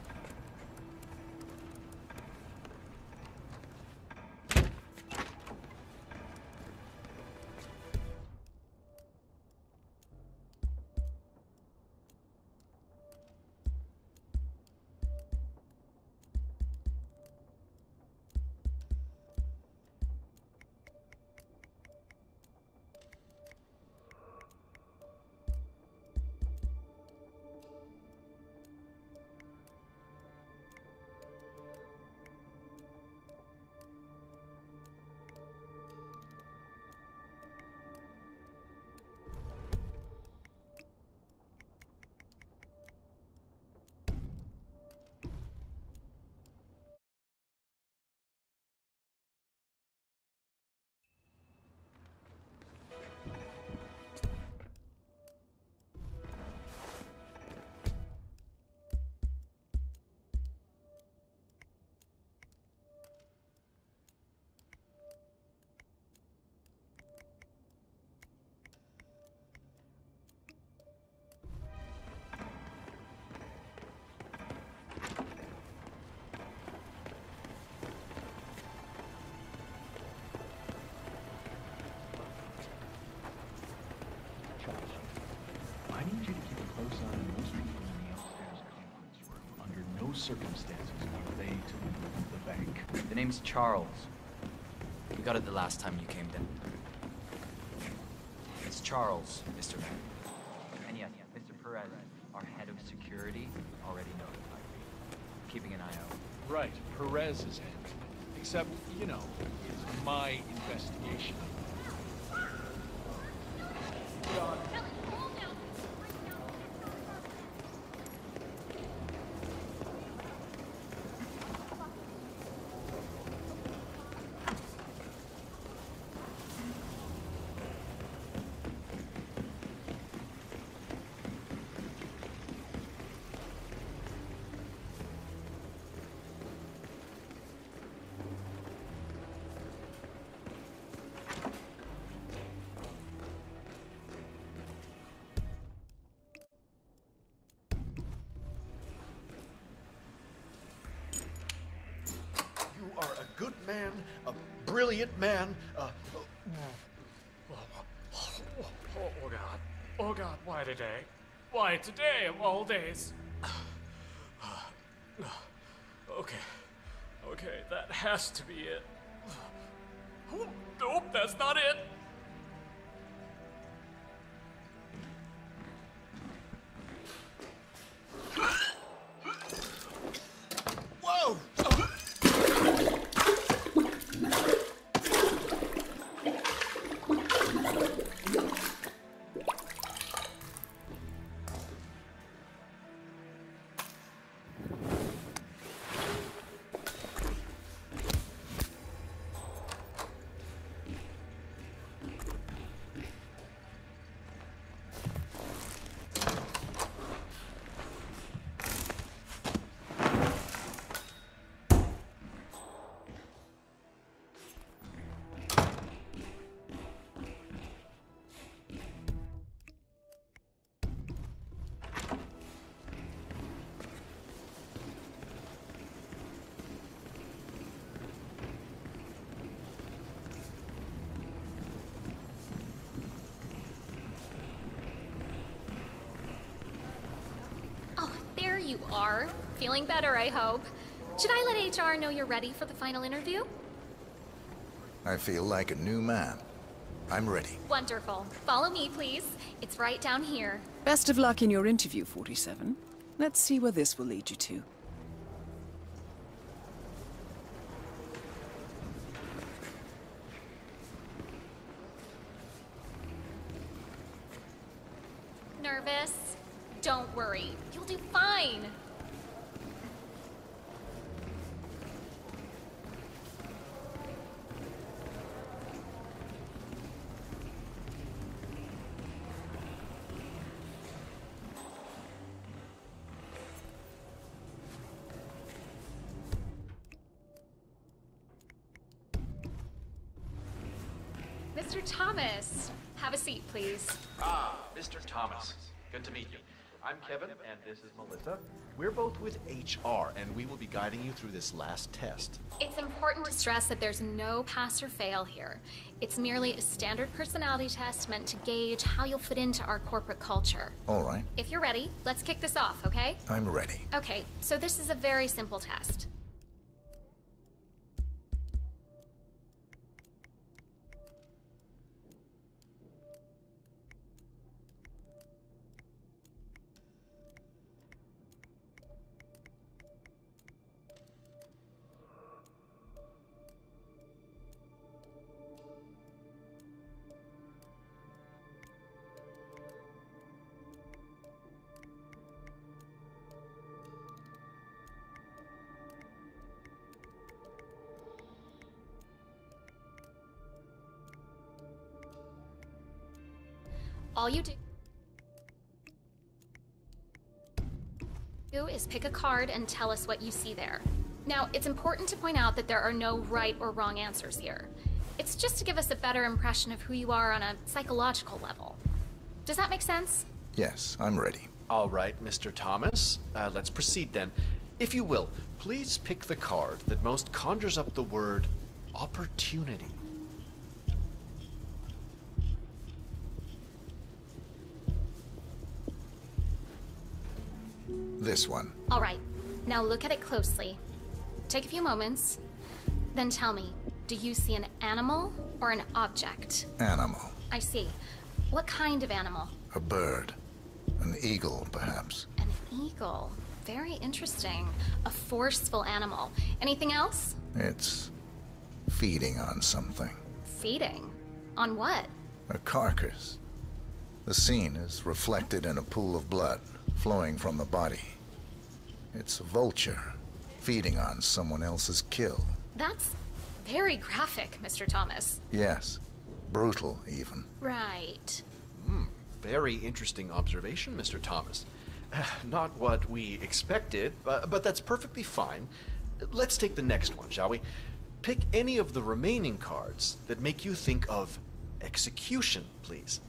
I need you to keep a close eye on those people in the upstairs conference room. Under no circumstances are they to leave the bank. The name's Charles. We got it the last time you came down. It's Charles, Mister Van. And yes, Mister Perez, our head of security, already notified me. Keeping an eye out. Right, Perez is handling it. Except, you know, it's my investigation. God. You are a good man, a brilliant man, a... Oh, oh God. Oh God, why today? Why today of all days? Okay. Okay, that has to be it. Oh, nope, that's not it. Whoa! There you are. Feeling better, I hope. Should I let H R know you're ready for the final interview? I feel like a new man. I'm ready. Wonderful. Follow me, please. It's right down here. Best of luck in your interview, forty-seven. Let's see where this will lead you to. Nervous? Don't worry. You'll do fine. Mister Thomas. Have a seat, please. Ah, Mister Thomas. Good to meet you. I'm Kevin, and this is Melissa. We're both with H R, and we will be guiding you through this last test. It's important to stress that there's no pass or fail here. It's merely a standard personality test meant to gauge how you'll fit into our corporate culture. All right. If you're ready, let's kick this off, okay? I'm ready. Okay, so this is a very simple test. All you do is pick a card and tell us what you see there. Now, it's important to point out that there are no right or wrong answers here. It's just to give us a better impression of who you are on a psychological level. Does that make sense? Yes, I'm ready. All right, Mister Thomas. Uh, let's proceed then. If you will, please pick the card that most conjures up the word opportunity. This one. All right. Now look at it closely. Take a few moments. Then tell me, do you see an animal or an object? Animal. I see. What kind of animal? A bird. An eagle, perhaps. An eagle. Very interesting. A forceful animal. Anything else? It's feeding on something. Feeding? On what? A carcass. The scene is reflected in a pool of blood flowing from the body. It's a vulture feeding on someone else's kill. That's very graphic, Mister Thomas. Yes. Brutal, even. Right. Hmm. Very interesting observation, Mister Thomas. Uh, not what we expected, but, but that's perfectly fine. Let's take the next one, shall we? Pick any of the remaining cards that make you think of execution, please.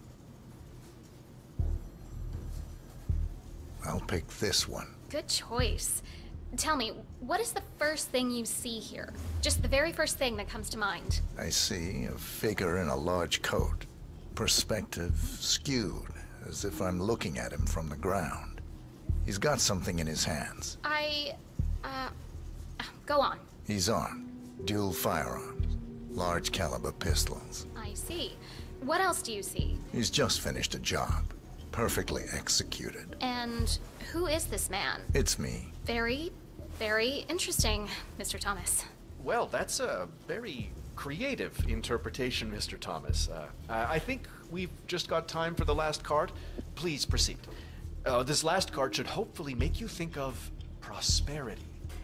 I'll pick this one. Good choice. Tell me, what is the first thing you see here? Just the very first thing that comes to mind. I see a figure in a large coat. Perspective skewed, as if I'm looking at him from the ground. He's got something in his hands. I... uh... go on. He's armed. Dual firearms. Large caliber pistols. I see. What else do you see? He's just finished a job. Perfectly executed. And who is this man? It's me. Very, very interesting, Mister Thomas. Well, that's a very creative interpretation, Mister Thomas. Uh, I think we've just got time for the last card. Please proceed. Uh, this last card should hopefully make you think of prosperity.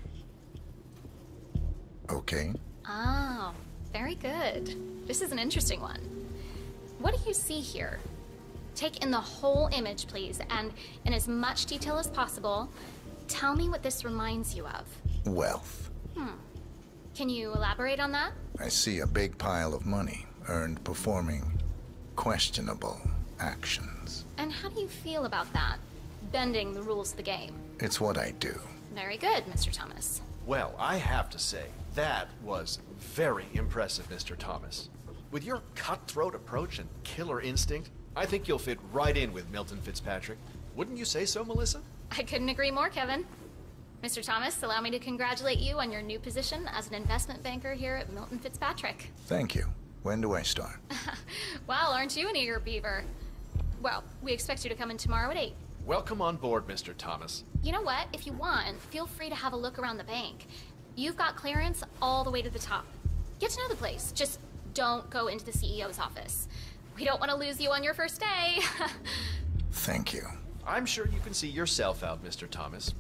Okay. Oh, very good. This is an interesting one. What do you see here? Take in the whole image, please, and in as much detail as possible, tell me what this reminds you of. Wealth. Hmm. Can you elaborate on that? I see a big pile of money earned performing questionable actions. And how do you feel about that? Bending the rules of the game. It's what I do. Very good, Mister Thomas. Well, I have to say, that was very impressive, Mister Thomas. With your cutthroat approach and killer instinct, I think you'll fit right in with Milton Fitzpatrick. Wouldn't you say so, Melissa? I couldn't agree more, Kevin. Mister Thomas, allow me to congratulate you on your new position as an investment banker here at Milton Fitzpatrick. Thank you. When do I start? Well, aren't you an eager beaver? Well, we expect you to come in tomorrow at eight. Welcome on board, Mister Thomas. You know what? If you want, feel free to have a look around the bank. You've got clearance all the way to the top. Get to know the place. Just don't go into the C E O's office. We don't want to lose you on your first day. Thank you. I'm sure you can see yourself out, Mister Thomas.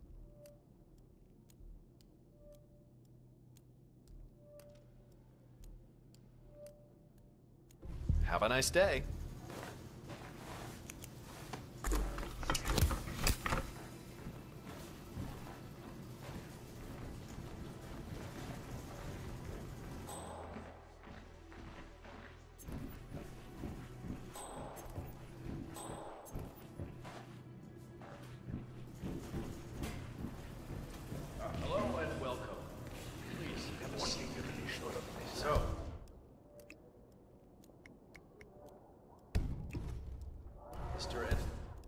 Have a nice day. Mister Ed.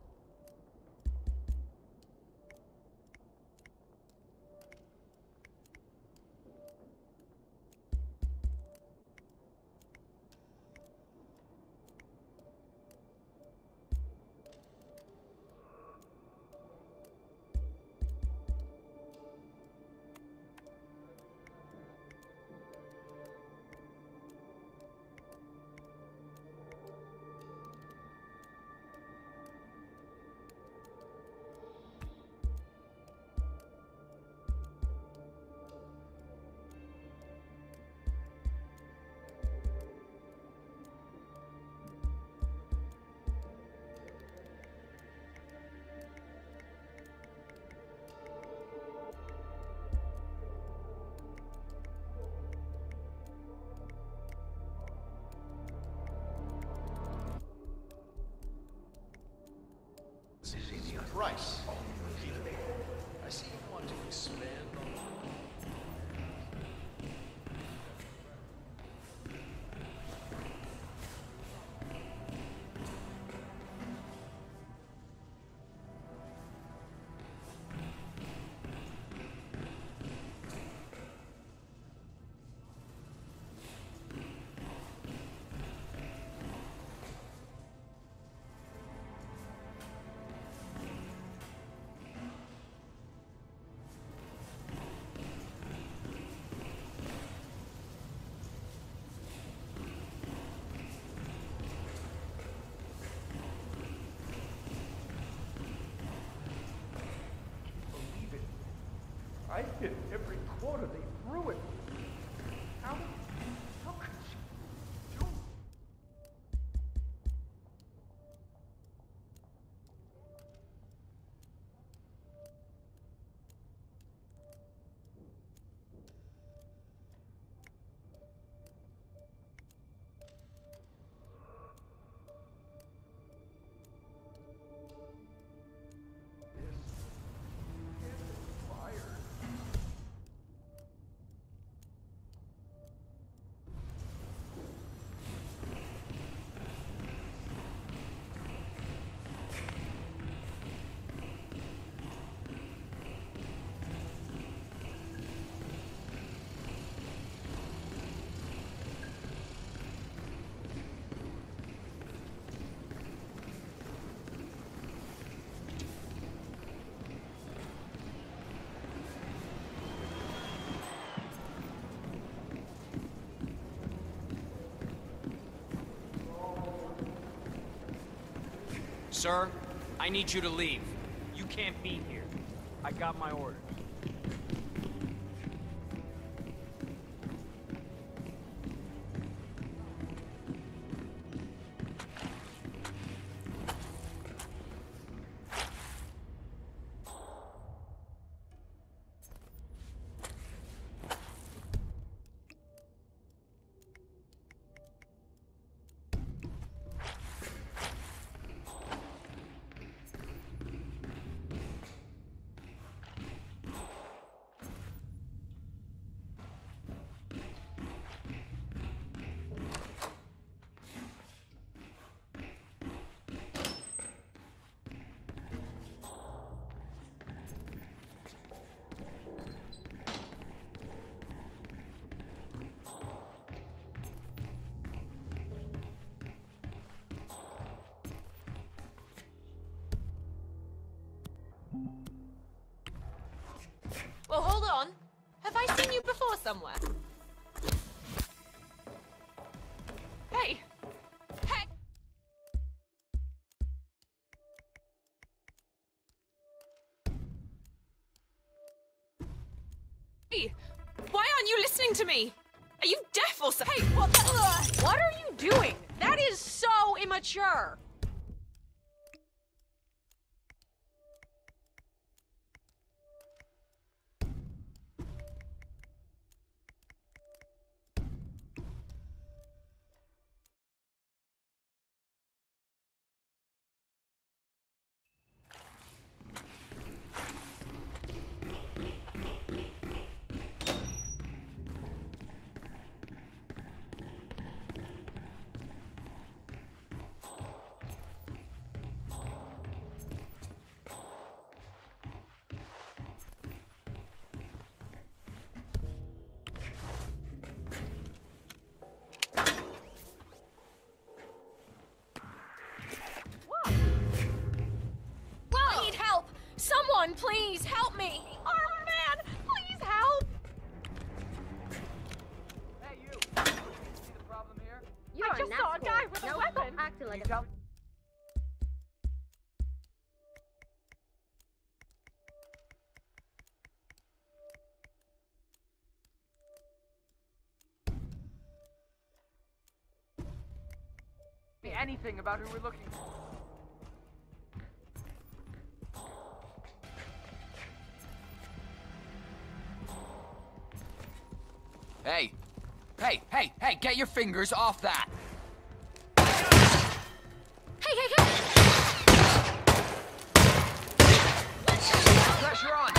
Price. I see you want to expand on. I hit every quarter they threw it. How, how could she do? Sir, I need you to leave. You can't be here. I got my orders. Well, hold on. Have I seen you before somewhere? Hey! Hey! Hey! Why aren't you listening to me? Are you deaf or something? Hey, what the- What are you doing? That is so immature! Armin, please, help me! Armin, please help! Hey, you! See the problem here? I just saw a guy with a no, weapon. Stop acting like You a... anything about who we're looking for. Hey! Hey, hey, hey, get your fingers off that! Hey, hey, hey! Pressure on!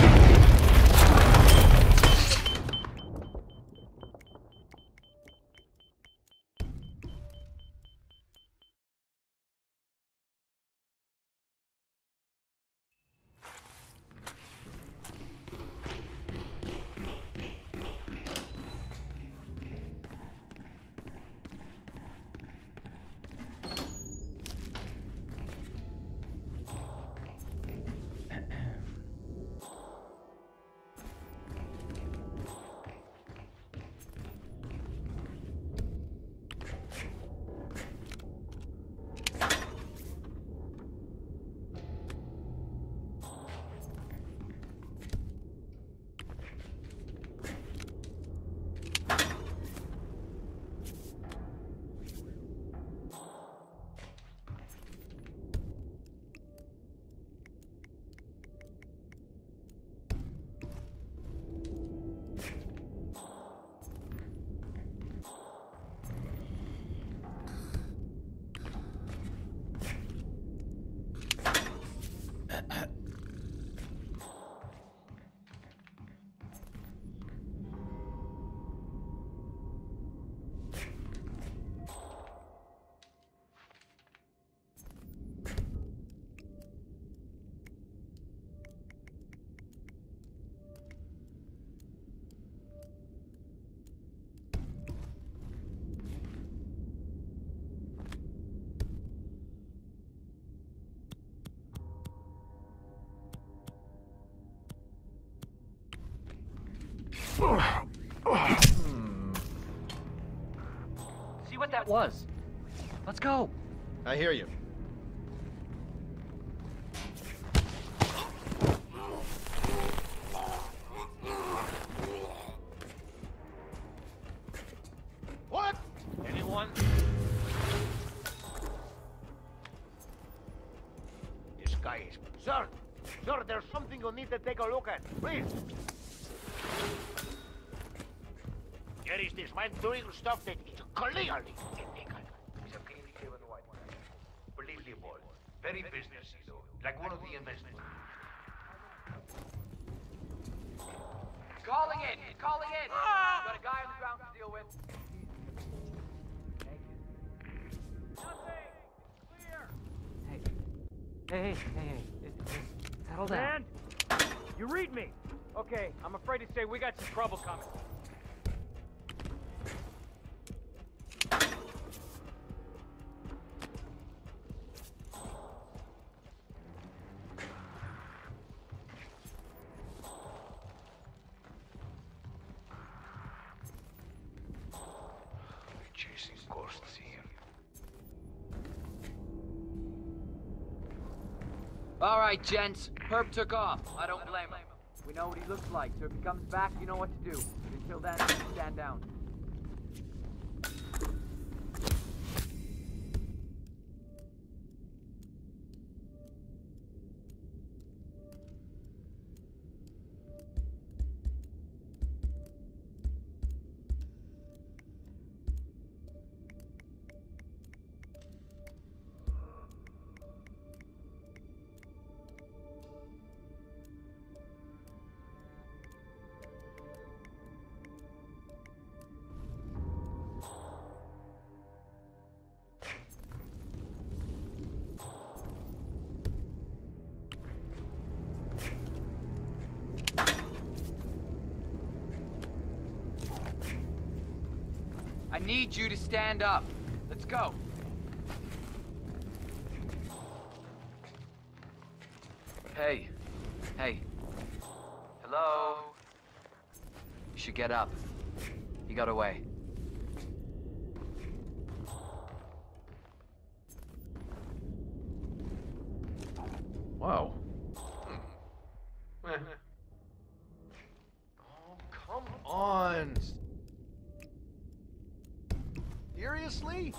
See what that was. Let's go. I hear you. What? Anyone? This guy is... Sir! Sir, there's something you need to take a look at. Please! There is this man doing stuff that is clearly illegal. He's a clearly given white man. Believable. Very businessy, though. Like one of the investors. Calling in! Calling in! Ah! Got a guy on the ground to deal with. Hey, hey, hey, hey. It, it, settle down. Man, you read me. Okay, I'm afraid to say we got some trouble coming. Chasing ghosts here. All right, gents. Herb took off. I don't blame him. We know what he looks like, so if he comes back, you know what to do. But until then, stand down. I need you to stand up. Let's go. Hey, Hey. Hello? You should get up. He got away. Wow. Eh. Oh, come on. Seriously?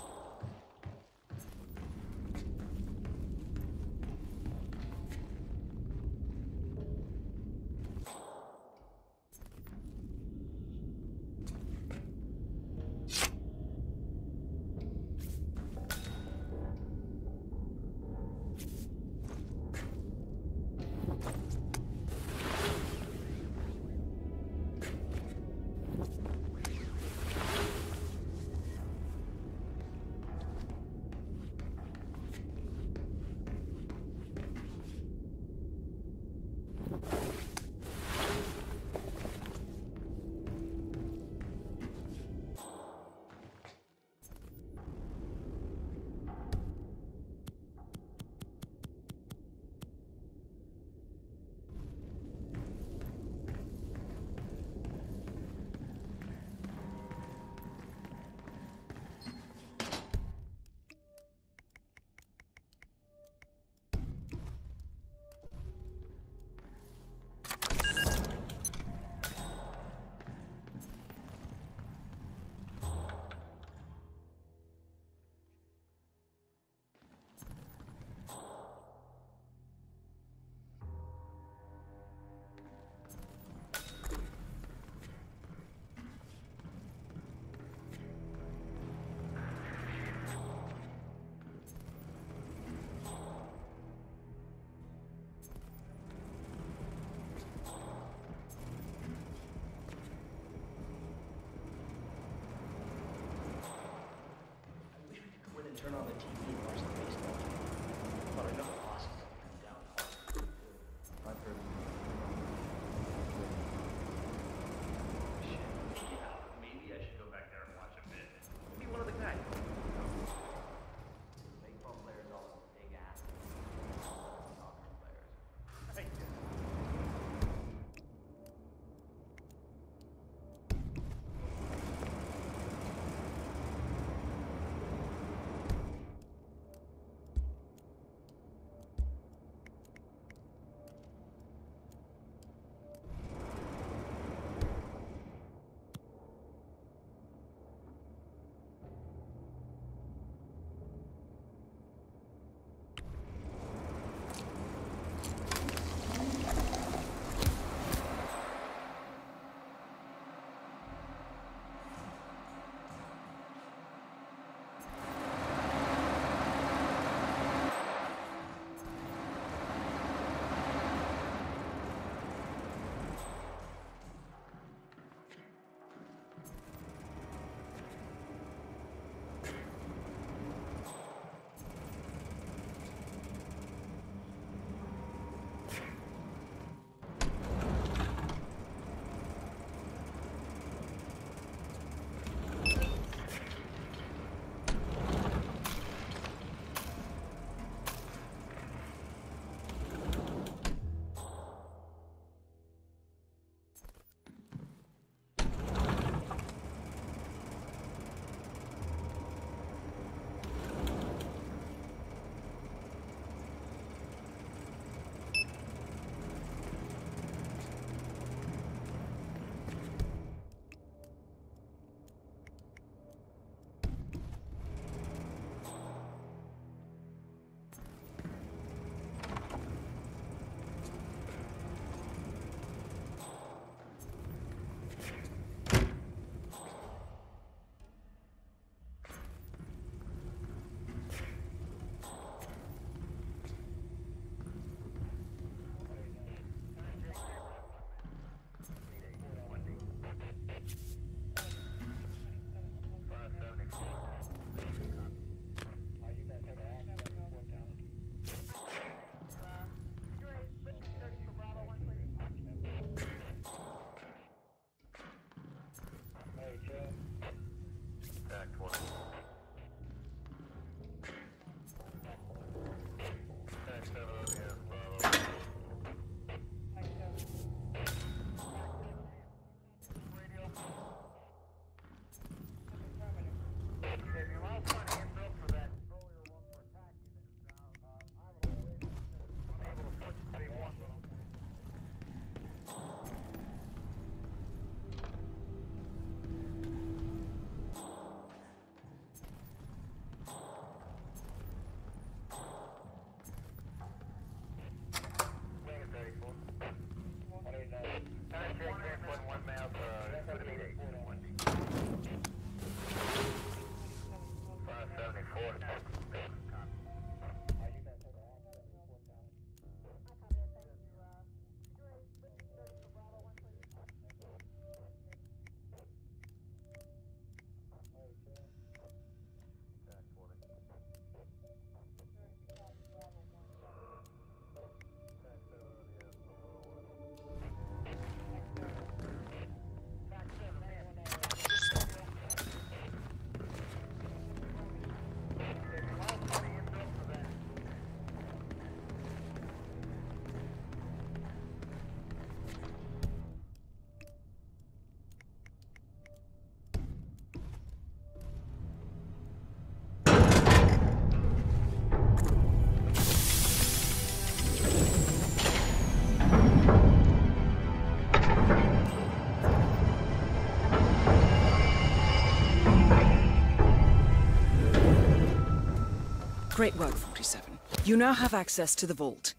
Great work, forty-seven. You now have access to the vault.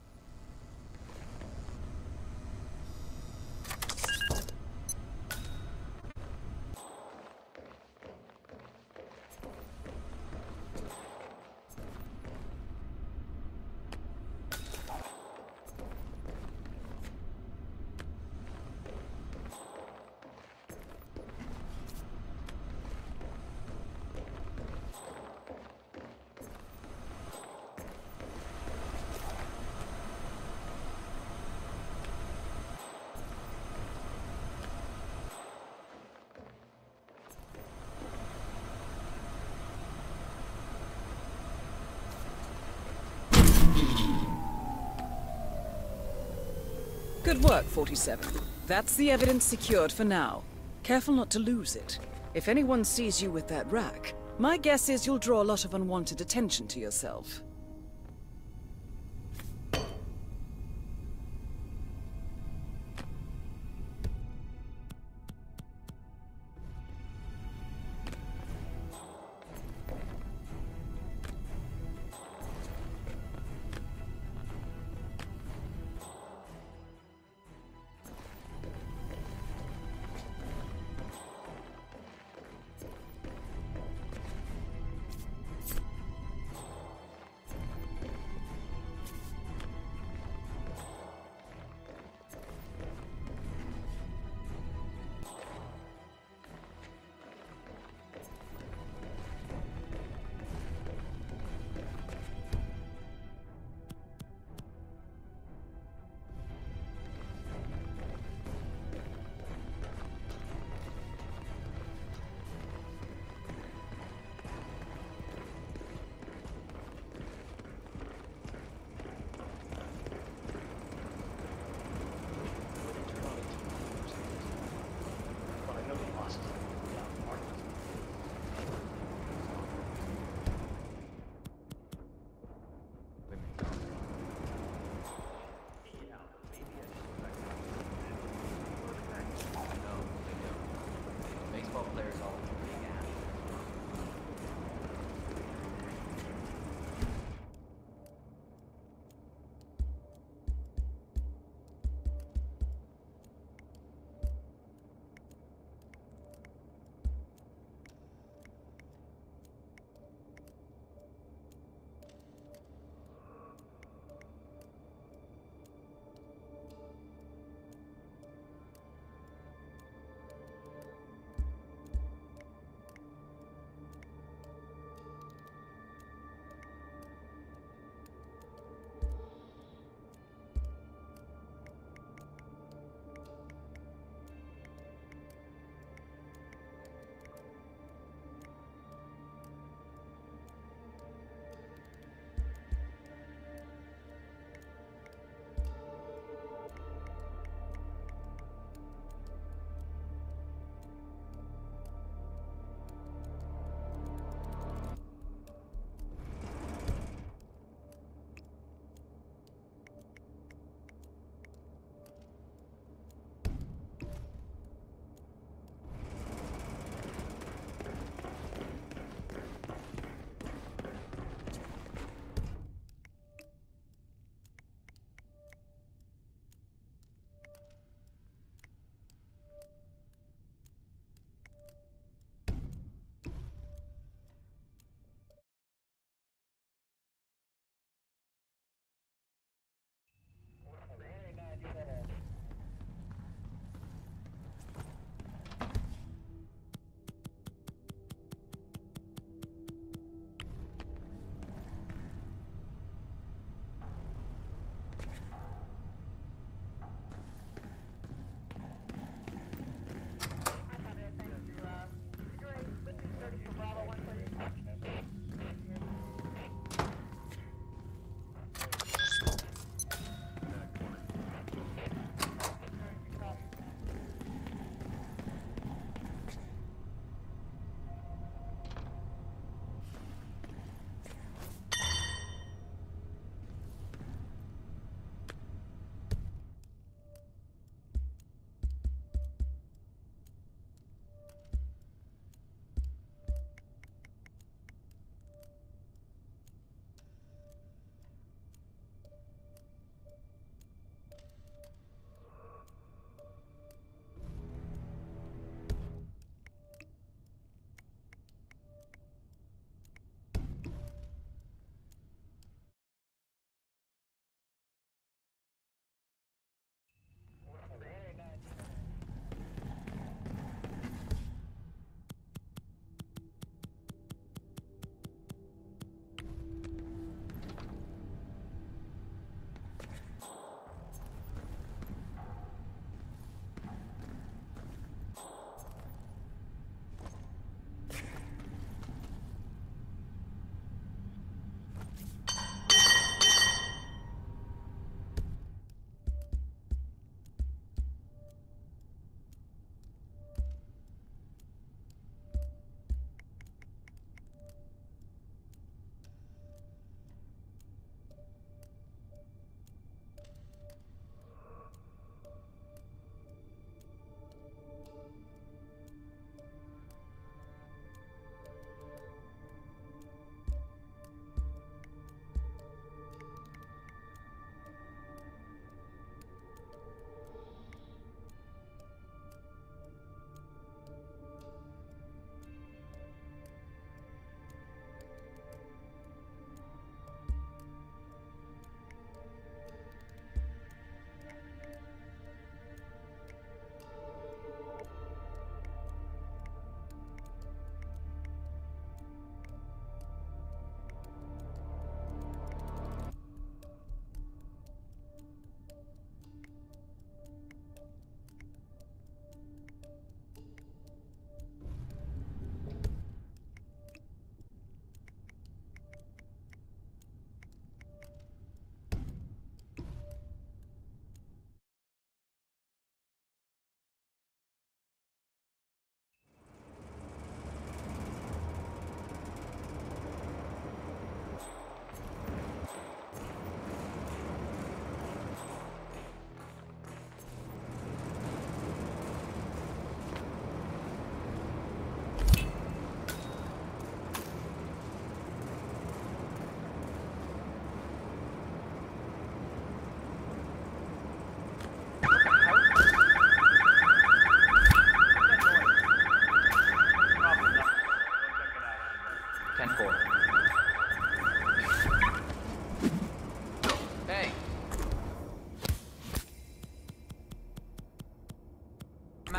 Good work, forty-seven. That's the evidence secured for now. Careful not to lose it. If anyone sees you with that rack, my guess is you'll draw a lot of unwanted attention to yourself.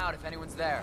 out if anyone's there.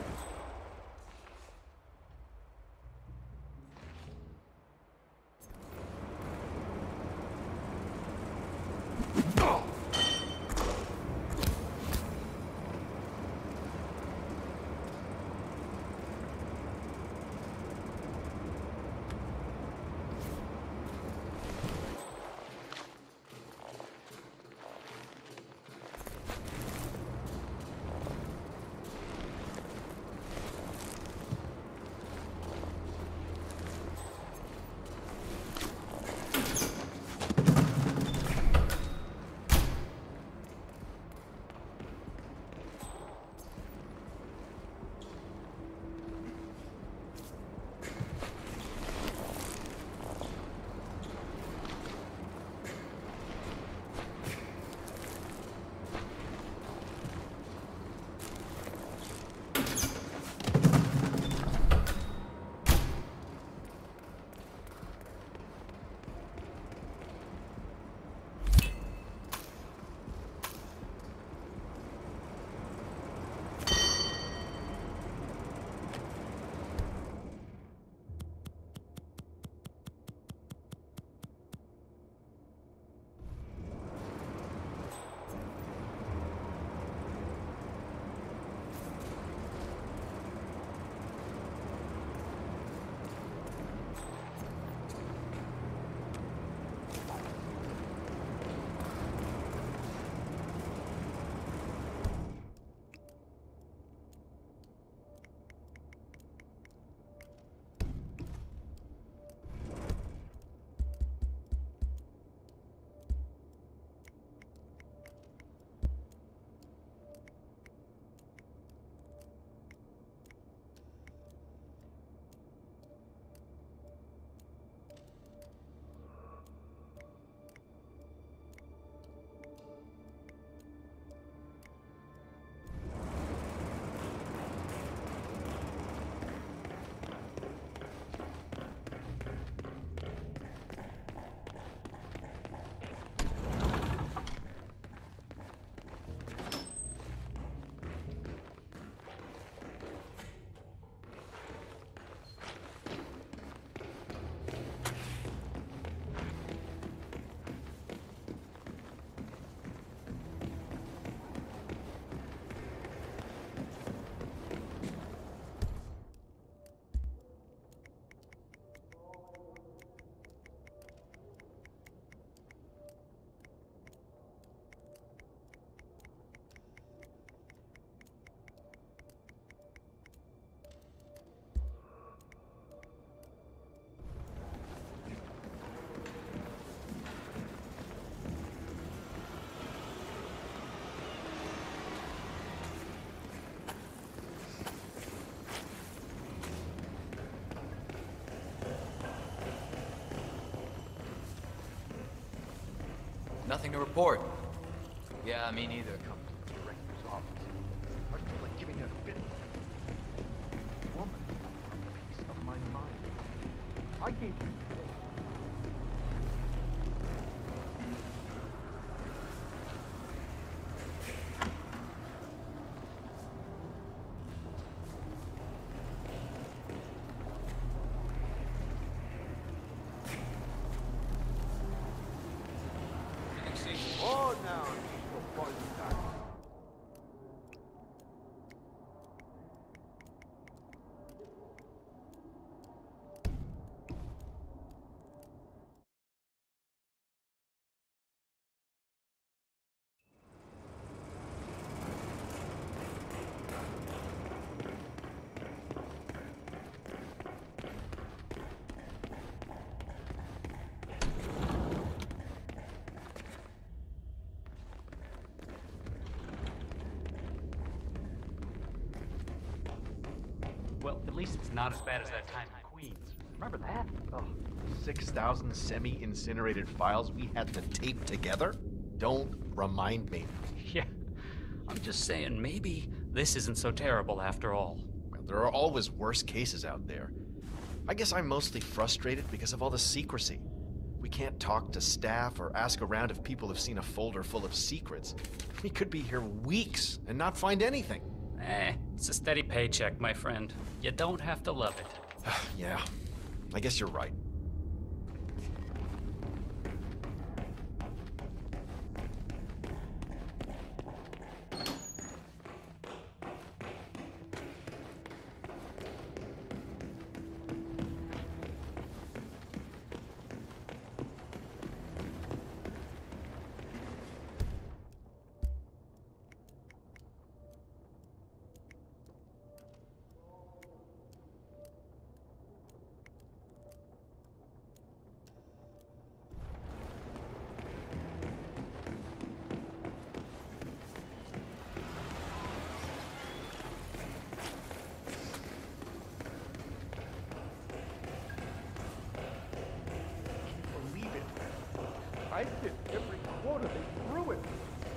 Nothing to report. Yeah, me neither. Come to the director's office. I feel like giving her a bit. Woman, a piece of my mind. I gave you today. Oh, now, you're poison dark. Well, at least it's not as bad as that time in Queens. Remember that? Oh, six thousand semi-incinerated files we had to tape together? Don't remind me. Yeah. I'm just saying, maybe this isn't so terrible after all. Well, there are always worse cases out there. I guess I'm mostly frustrated because of all the secrecy. We can't talk to staff or ask around if people have seen a folder full of secrets. We could be here weeks and not find anything. Eh, it's a steady paycheck, my friend. You don't have to love it. Yeah, I guess you're right. I did every quarter they threw at me.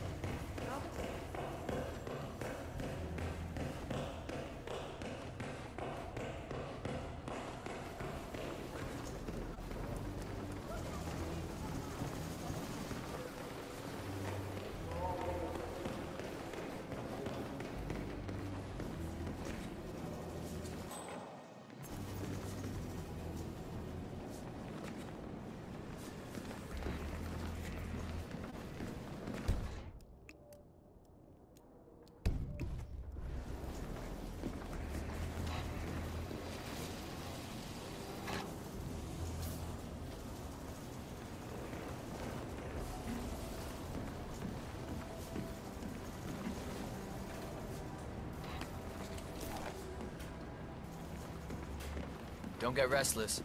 Don't get restless.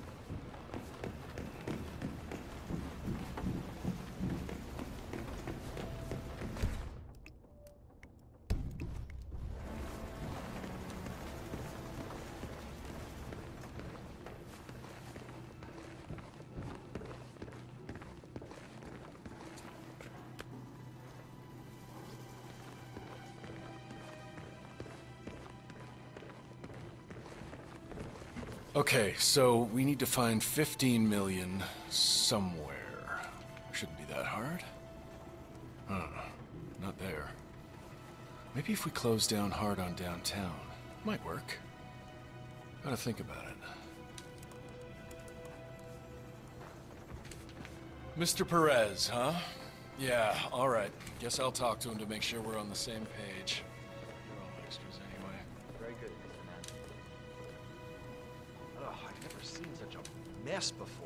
Okay, so we need to find fifteen million somewhere. Shouldn't be that hard. Huh, not there. Maybe if we close down hard on downtown, might work. Gotta think about it. Mister Perez, huh? Yeah, alright. Guess I'll talk to him to make sure we're on the same page. You're all extras anyway. Very good, Mister Man. Ugh, I've never seen such a mess before.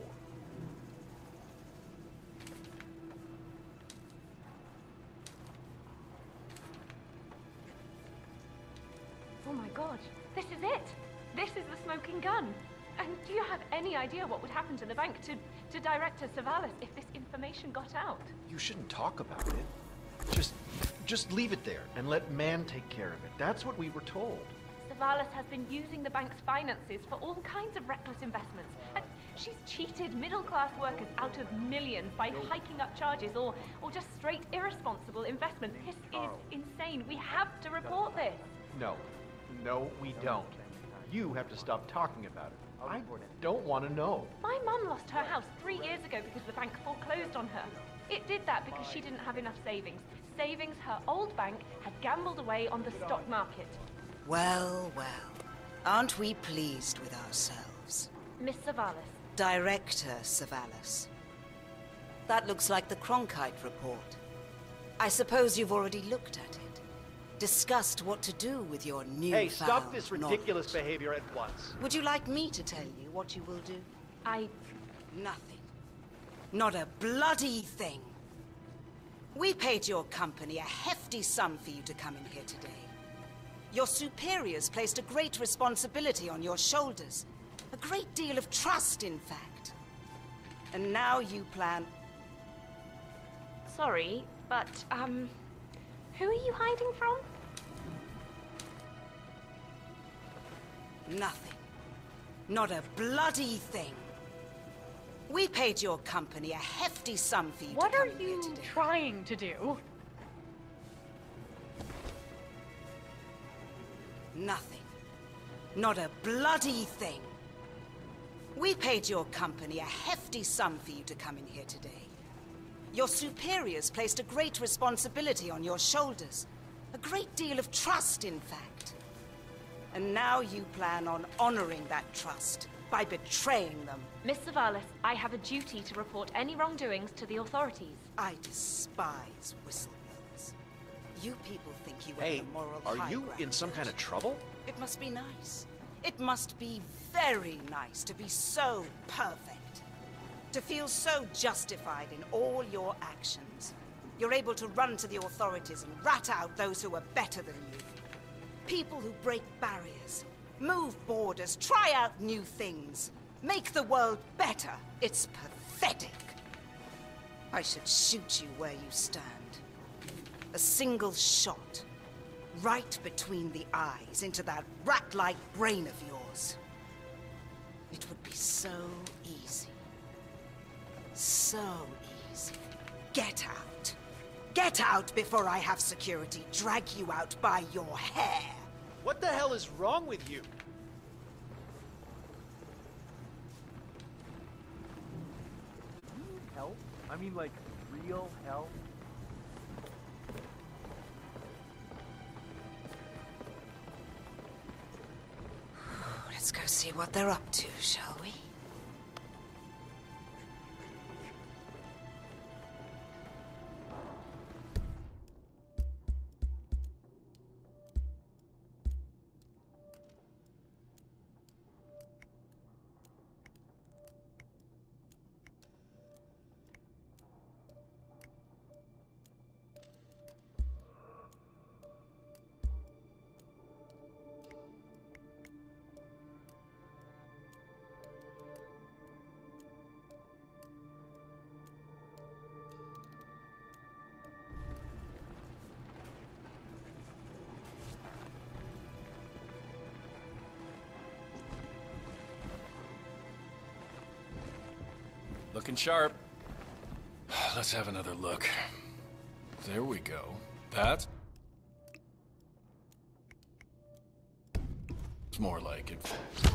Oh my god, this is it! This is the smoking gun! And do you have any idea what would happen to the bank, to, to Director Savalas, if this information got out? You shouldn't talk about it. Just, just leave it there and let Man take care of it. That's what we were told. Savalas has been using the bank's finances for all kinds of reckless investments. And she's cheated middle-class workers out of millions by hiking up charges or, or just straight irresponsible investment. This is insane. We have to report this. No, no, we don't. You have to stop talking about it. I don't want to know. My mum lost her house three years ago because the bank foreclosed on her. It did that because she didn't have enough savings. Savings her old bank had gambled away on the stock market. Well, well. Aren't we pleased with ourselves? Miss Savalas. Director Savalas. That looks like the Cronkite report. I suppose you've already looked at it. Discussed what to do with your new Hey, stop this ridiculous behavior at once. Would you like me to tell you what you will do? I... Nothing. Not a bloody thing. We paid your company a hefty sum for you to come in here today. Your superiors placed a great responsibility on your shoulders. A great deal of trust, in fact. And now you plan... Sorry, but, um... who are you hiding from? Nothing. Not a bloody thing. We paid your company a hefty sum for you What to come are in here you today. trying to do? Nothing. Not a bloody thing. We paid your company a hefty sum for you to come in here today. Your superiors placed a great responsibility on your shoulders. A great deal of trust, in fact. And now you plan on honoring that trust by betraying them. Miss Savalas, I have a duty to report any wrongdoings to the authorities. I despise whistleblowers. You people think you Hey, have the moral are high you ground. in some kind of trouble? It must be nice. It must be very nice to be so perfect. To feel so justified in all your actions. You're able to run to the authorities and rat out those who are better than you. People who break barriers, move borders, try out new things, make the world better. It's pathetic. I should shoot you where you stand. A single shot, right between the eyes, into that rat-like brain of yours. It would be so easy. So easy. Get out. Get out before I have security drag you out by your hair. What the hell is wrong with you? Help? I mean, like, real help? Let's go see what they're up to, shall we? Looking sharp. Let's have another look. There we go. That's... It's more like it.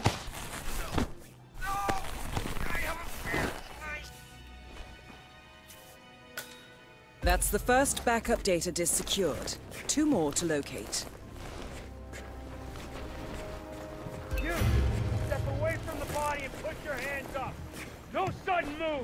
That's the first backup data disk secured. Two more to locate. You! Step away from the body and put your hands up! No sudden move!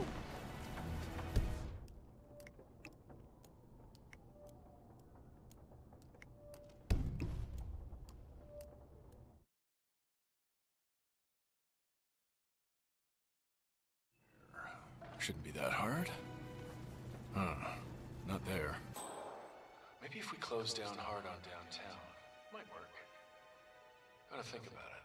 Shouldn't be that hard. Huh. Not there. Maybe if we close down hard on downtown, might work. Gotta think about it.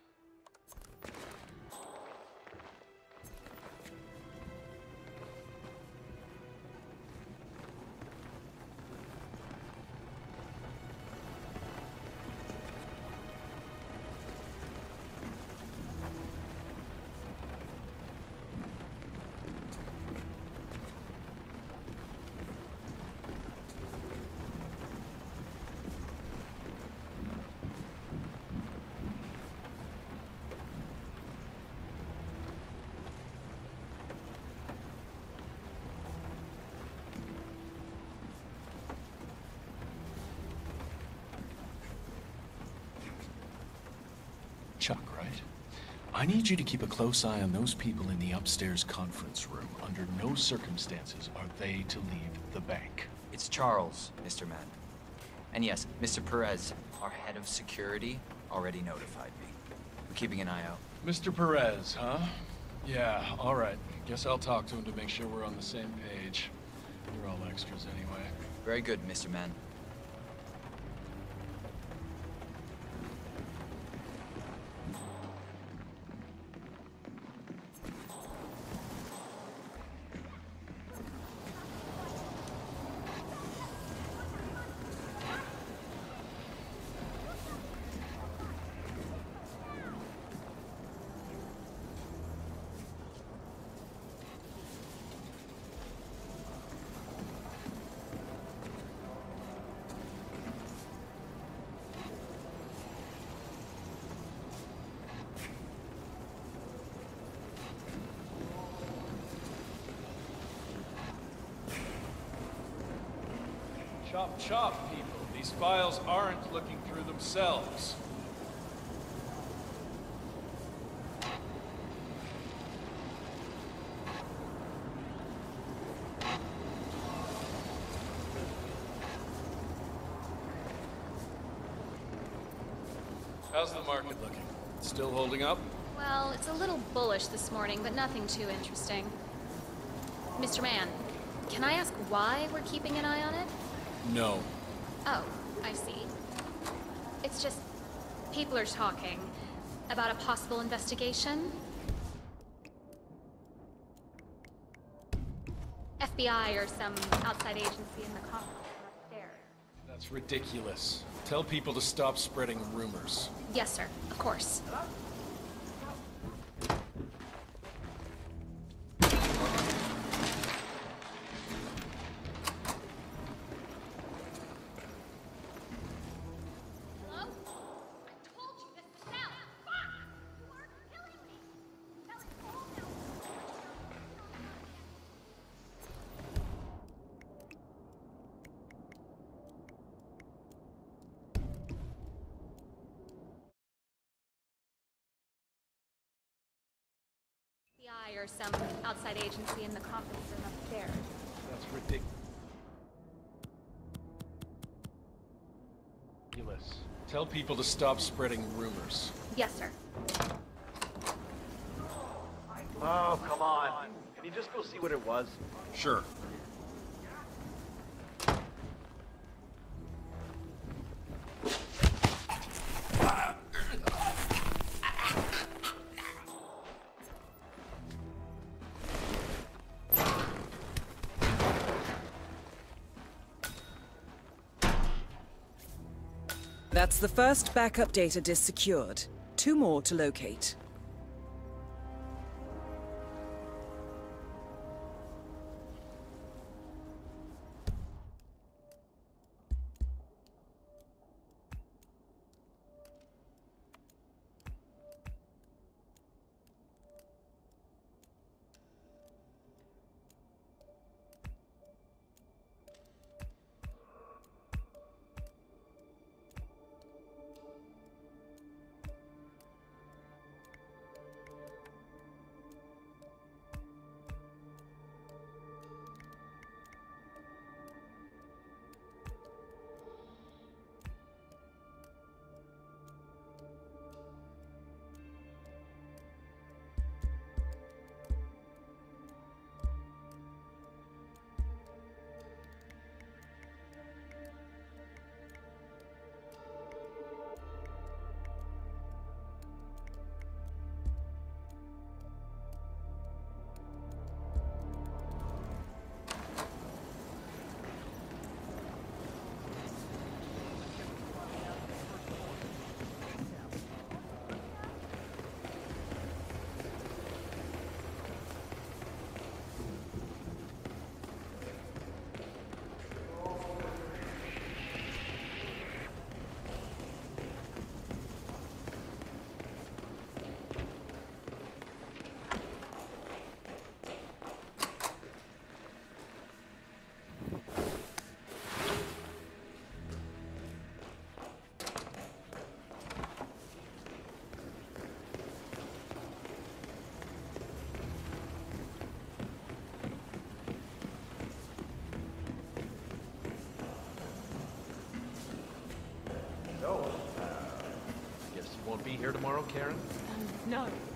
Chuck, right? I need you to keep a close eye on those people in the upstairs conference room. Under no circumstances are they to leave the bank. It's Charles, Mister Mann. And yes, Mister Perez, our head of security, already notified me. We're keeping an eye out. Mister Perez, huh? Yeah, all right. Guess I'll talk to him to make sure we're on the same page. We're all extras anyway. Very good, Mister Mann. Chop, chop, people. These files aren't looking through themselves. How's the market looking? Still holding up? Well, it's a little bullish this morning, but nothing too interesting. Mister Mann, can I ask why we're keeping an eye on it? No. Oh, I see. It's just people are talking about a possible investigation. F B I or some outside agency in the conference room upstairs. That's ridiculous. Tell people to stop spreading rumors. Yes, sir. Of course. F B I or some outside agency in the conference room upstairs. That's ridiculous. Tell people to stop spreading rumors. Yes, sir. Oh, come on. Can you just go see what it was? Sure. That's the first backup data disk secured. Two more to locate. So, uh, guess you won't be here tomorrow, Karen? Um, no.